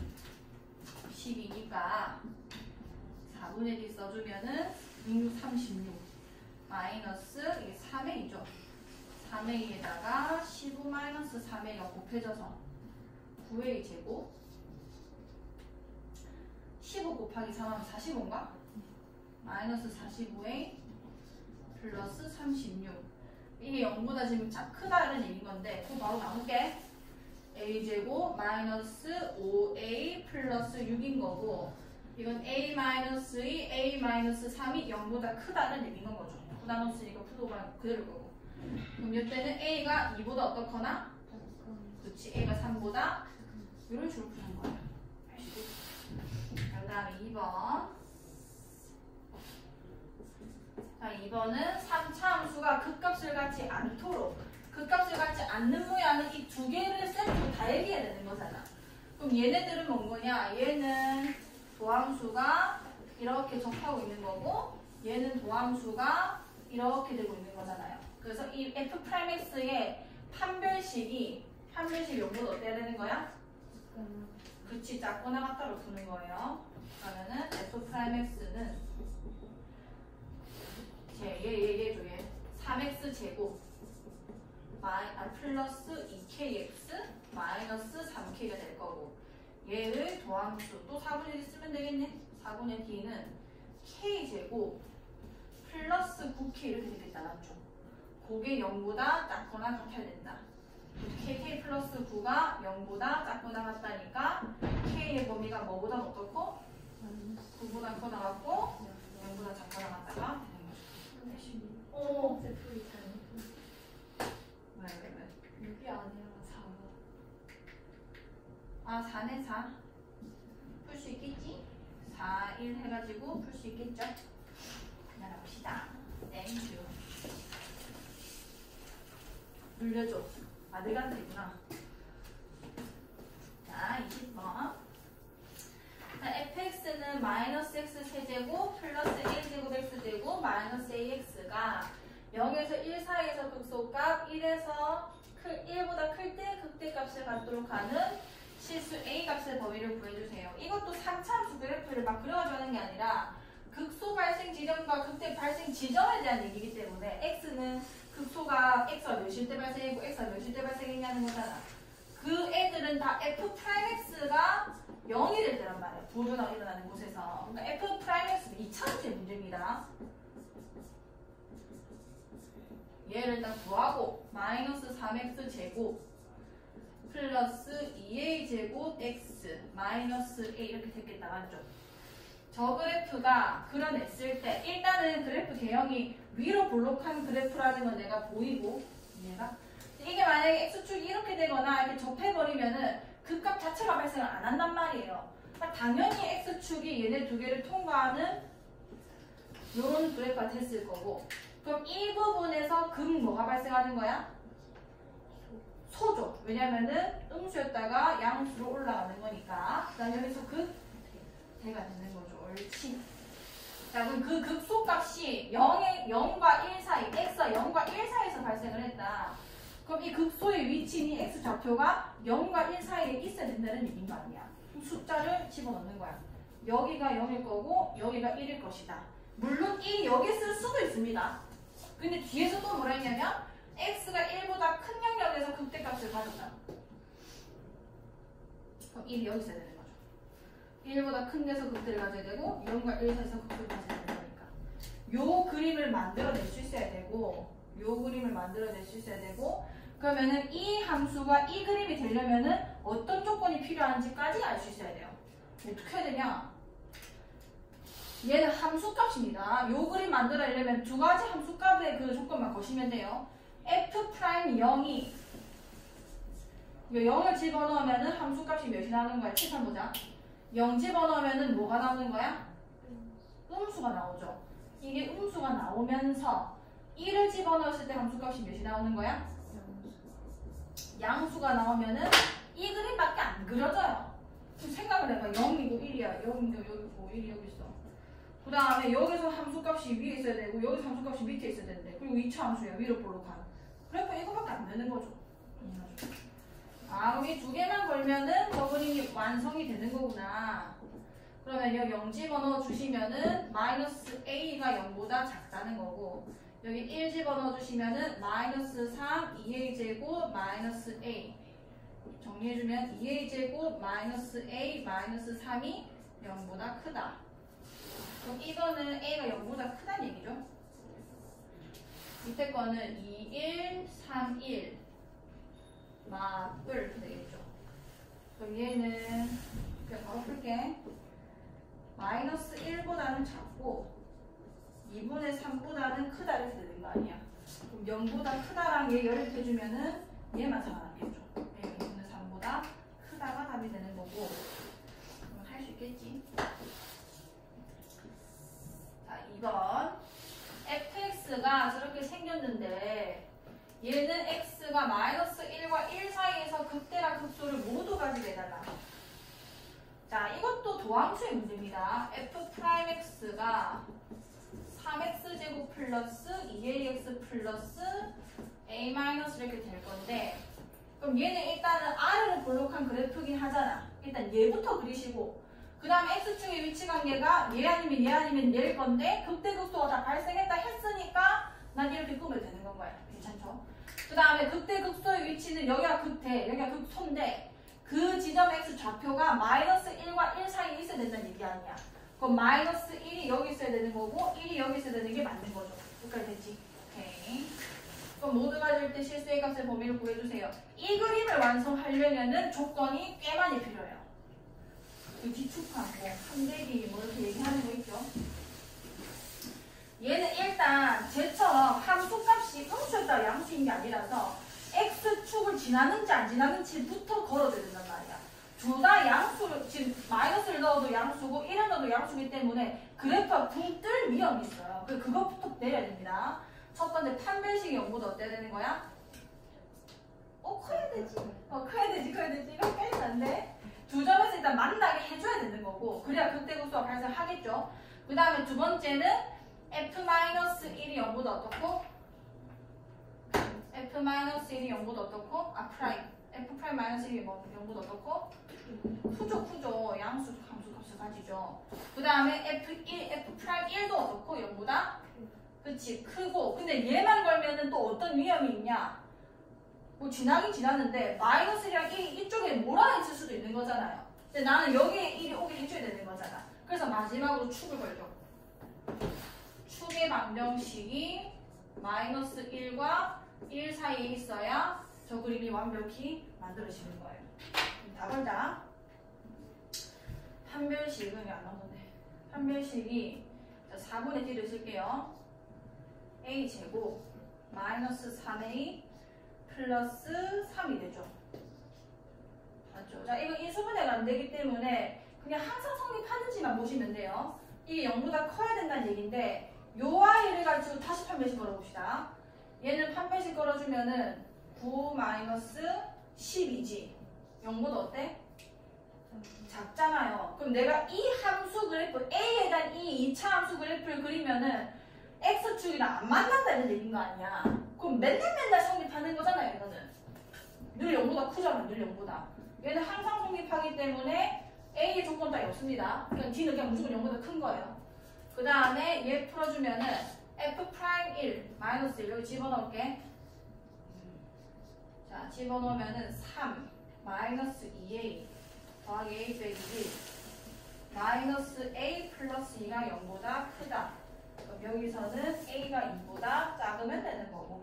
12니까 4분의 1 써주면은 6, 36 마이너스 이게 3a죠. 3a에다가 15 마이너스 3a가 곱해져서 9a 제곱 15 곱하기 3하면 45인가? 마이너스 45a 플러스 36 이게 0보다 지금 크다 이런 얘기인 건데 그거 바로 나눌게. a제곱 마이너스 5a 플러스 6인 거고 이건 a 마이너스 2, a 마이너스 3이 0보다 크다는 얘기인 거죠. 나눴으니까 푸도가 그대로 거고. 그럼 이때는 a가 2보다 어떻거나? 그렇지, a가 3보다 이런 식으로 푸는 거예요. 그 다음에 2번. 자, 2번은 3차 함수가 극값을 갖지 않도록 극값을 갖지 않는 모양은 이 두 개를 세트로 다 얘기해야 되는 거잖아. 그럼 얘네들은 뭔 거냐? 얘는 도함수가 이렇게 접하고 있는 거고 얘는 도함수가 이렇게 되고 있는 거잖아요. 그래서 이 f'x의 판별식이 0보다 어때야 되는 거야? 그치, 작거나 같다로 푸는 거예요. 그러면은 f'x는 얘 3x 제곱 플러스 2kx 마이너스 3k가 될 거고 얘를 도함수 또 4분의 1 쓰면 되겠네. 4분의 d는 k제곱 플러스 9k 이렇게 되겠다. 맞죠? 그게 0보다 작거나 같아야 된다. k 플러스 9가 0보다 작거나 같다니까 k의 범위가 뭐보다 어떻고? 9보다 크거나 같고 0보다 작거나 같다가 되는 거죠. 오, 제풀이 잘못. 왜? 6이 아니라 4가. 아, 4네 4. 풀 수 있겠지? 4, 1 해가지고 풀 수 있겠죠? 그냥 합시다. 땡큐. 눌려줘. 아, 내가 되구나. 자, 20번. 자, fx는 마이너스 x 세제곱 플러스 1제곱 x제곱 마이너스 ax가 0에서 1 사이에서 극소값 1에서 1보다 클 때 극대값을 갖도록 하는 실수 a 값의 범위를 구해주세요. 이것도 3차함수 그래프를 막 그려가지고 하는 게 아니라 극소 발생 지점과 극대 발생 지점에 대한 얘기이기 때문에 x는 극소가 x가 몇일 때 발생했고 x가 몇일 때 발생했냐는 거잖아. 그 애들은 다 f'x가 0이 될 때란 말이에요. 보존하고 일어나는 곳에서. 그러니까 f'x는 2차함수의 문제입니다. 얘를 일단 구하고 마이너스 3x 제곱 플러스 2a 제곱 x 마이너스 a 이렇게 됐겠다. 맞죠? 저 그래프가 그려냈을 때 일단은 그래프 대형이 위로 볼록한 그래프라는 건 내가 보이고 얘가 이게 만약에 x축이 이렇게 되거나 이렇게 접해버리면은 그 값 자체가 발생을 안 한단 말이에요. 그러니까 당연히 x축이 얘네 두 개를 통과하는 이런 그래프가 됐을 거고 그럼 이 부분에서 극 뭐가 발생하는 거야? 소죠. 왜냐면은 음수였다가 양수로 올라가는 거니까. 그 다음 여기서 대가 되는 거죠. 옳지. 자, 그럼 그 극소값이 0과 1 사이, x가 0과 1 사이에서 발생을 했다. 그럼 이 극소의 위치인 x 좌표가 0과 1 사이에 있어야 된다는 얘기인 거 아니야. 숫자를 집어넣는 거야. 여기가 0일 거고 여기가 1일 것이다. 물론 1 여기 쓸 수도 있습니다. 근데 뒤에서 또 뭐라 했냐면 x가 1보다 큰 영역에서 극대값을 가졌다. 그럼 1이 여기 있어야 되는 거죠. 1보다 큰 데서 극대를 가져야 되고 0과 1 사이에서 극대를 가져야 되는 거니까 요 그림을 만들어낼 수 있어야 되고 요 그림을 만들어낼 수 있어야 되고 그러면은 이 함수가 이 그림이 되려면은 어떤 조건이 필요한지까지 알 수 있어야 돼요. 어떻게 해야 되냐? 얘는 함수값입니다. 요 그림 만들어내려면 두 가지 함수값의 그 조건만 거시면 돼요. f'0이 0을 집어넣으면은 함수값이 몇이 나오는 거야? 칠판 보자. 0 집어넣으면은 뭐가 나오는 거야? 음수가 나오죠. 이게 음수가 나오면서 1을 집어넣었을 때 함수값이 몇이 나오는 거야? 양수가 나오면은 이 그림밖에 안 그려져요. 좀 생각을 해봐. 0이고 1이야. 0이고 여기 1이 여기 있어. 그 다음에 여기서 함수값이 위에 있어야 되고 여기서 함수값이 밑에 있어야 되는데 그리고 2차 함수야. 위로 볼록한. 그래서 이거밖에 안 되는 거죠. 아, 그럼 이 두 개만 걸면은 저 그림이 완성이 되는 거구나. 그러면 여기 0 집어넣어 주시면은 마이너스 a가 0보다 작다는 거고 여기 1 집어넣어 주시면은 마이너스 3 2a 제곱 마이너스 a 정리해주면 2a 제곱 마이너스 a 마이너스 3이 0보다 크다. 그럼 이거는 a가 0보다 크다는 얘기죠. 밑에 거는 2, 1, 3, 1 막을 이렇게 되겠죠. 그럼 얘는 그냥 바로 풀게. 마이너스 1보다는 작고 2분의 3보다는 크다 이렇게 되는 거 아니야. 그럼 0보다 크다랑 얘 연립해주면은 얘만 상관없겠죠. 얘가 2분의 3보다 크다가 답이 되는 거고 할 수 있겠지. 자 2번 fx가 저렇게 생겼는데 얘는 x가 마이너스 1과 1 사이에서 극대랑 극소를 모두 가지고 해달라. 자, 이것도 도함수의 문제입니다. f'x가 3x제곱 플러스 2ax 플러스 a 마이너스 이렇게 될 건데 그럼 얘는 일단은 R을 볼록한 그래프긴 하잖아. 일단 얘부터 그리시고 그 다음에 x축의 위치 관계가 얘 아니면 얘 아니면 얘일 건데 극대극소가 다 발생했다 했으니까 난 이렇게 꾸면 되는 건 거야. 괜찮죠? 그 다음에 극대극소의 위치는 여기가 극대, 여기가 극소인데 그 지점 x 좌표가 마이너스 1과 1 사이에 있어야 된다는 얘기 아니야. 그럼 마이너스 1이 여기 있어야 되는 거고 1이 여기 있어야 되는 게 맞는 거죠. 여기까지 됐지? 오케이. 그럼 모두 가질 때 실수의 값의 범위를 구해주세요. 이 그림을 완성하려면은 조건이 꽤 많이 필요해요. 그 기축한 뭐 함대비 뭐 이렇게 얘기하는 거 있죠. 얘는 일단 쟤처럼 함수값이 음수였다 양수인 게 아니라서 x축을 지나는지 안 지나는지부터 걸어줘야 된단 말이야. 둘 다 양수를 지금 마이너스를 넣어도 양수고 1을 넣어도 양수이기 때문에 그래프가 붕 뜰 위험이 있어요. 그것부터 내려야 됩니다. 첫 번째 판별식이 0보다 어때야 되는 거야? 커야 되지. 커야 되지. 이거 빼면 안 돼. 두 점에서 일단 만나게 해줘야 되는 거고 그래야 극대극소가 발생하겠죠. 그 다음에 두 번째는 f-1이 0보다 어떻고? f-1이 0보다 어떻고? 프라임. f'-1이 0보다 어떻고? 크죠. 양수 함수값을 가지죠. 그 다음에 f'1도 어떻고? 0보다? 그치, 크고. 근데 얘만 걸면은 또 어떤 위험이 있냐? 뭐 지나긴 지났는데 마이너스랑 1이 이쪽에 몰아있을 수도 있는 거잖아요. 근데 나는 여기에 1이 오게 해줘야 되는 거잖아. 그래서 마지막으로 축을 걸죠. 축의 방정식이 마이너스 1과 1 사이에 있어야 저 그림이 완벽히 만들어지는 거예요. 다 걸자. 판별식은 왜 안 나오네. 판별식이 4분의 D를 쓸게요. A제곱 마이너스 3A 플러스 3이 되죠. 맞죠? 자, 이거 인수분해가 안 되기 때문에 그냥 항상 성립하는지만 보시면 돼요. 이게 0보다 커야 된다는 얘기인데 요 아이를 가지고 다시 판별식 걸어봅시다. 얘는 판별식 걸어주면은 9-12지. 0보다 어때? 작잖아요. 그럼 내가 이 함수 그래프 A에 대한 이 2차 함수 그래프를 그리면은 X축이랑 안 만난다는 얘기인 거 아니야. 그럼 맨날 성립하는 거잖아요. 이거는 늘 0보다 크잖아. 늘 0보다. 얘는 항상 성립하기 때문에 A의 조건 따위 없습니다. 그냥 D는 그냥 무조건 0보다 큰 거예요. 그 다음에 얘 풀어주면은 F'1 마이너스 1 여기 집어넣을게. 자, 집어넣으면은 3 마이너스 2A 더하기 A 빼기 1 마이너스 A 플러스 2가 0보다 크다. 그럼 여기서는 A가 2보다 작으면 되는 거고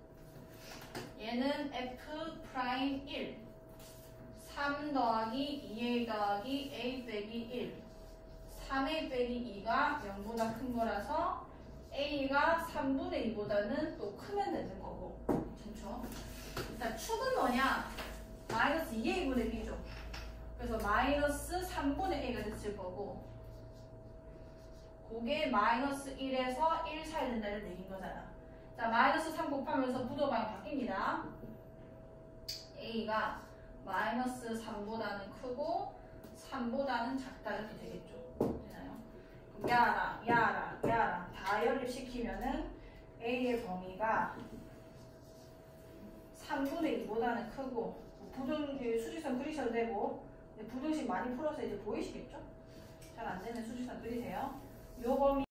얘는 F'1 3 더하기 2A 더하기 A 빼기 1 3A 빼기 2가 0보다 큰 거라서 A가 3분의 2보다는 또 크면 되는 거고 괜찮죠? 일단 축은 뭐냐? 마이너스 2A분의 B죠. 그래서 마이너스 3분의 A가 됐을 거고 그게 마이너스 1에서 1 사이 된다는 얘기인 거잖아. 자, 마이너스 3 곱하면서 부도 방향 바뀝니다. A가 마이너스 3보다는 크고 3보다는 작다 이렇게 되겠죠. 되나요? 그럼 야랑 다 연립시키면은 A의 범위가 3분의 2보다는 크고 부등 수직선 그리셔도 되고 부등식 많이 풀어서 이제 보이시겠죠? 잘 안 되는 수직선 그리세요. 요 범위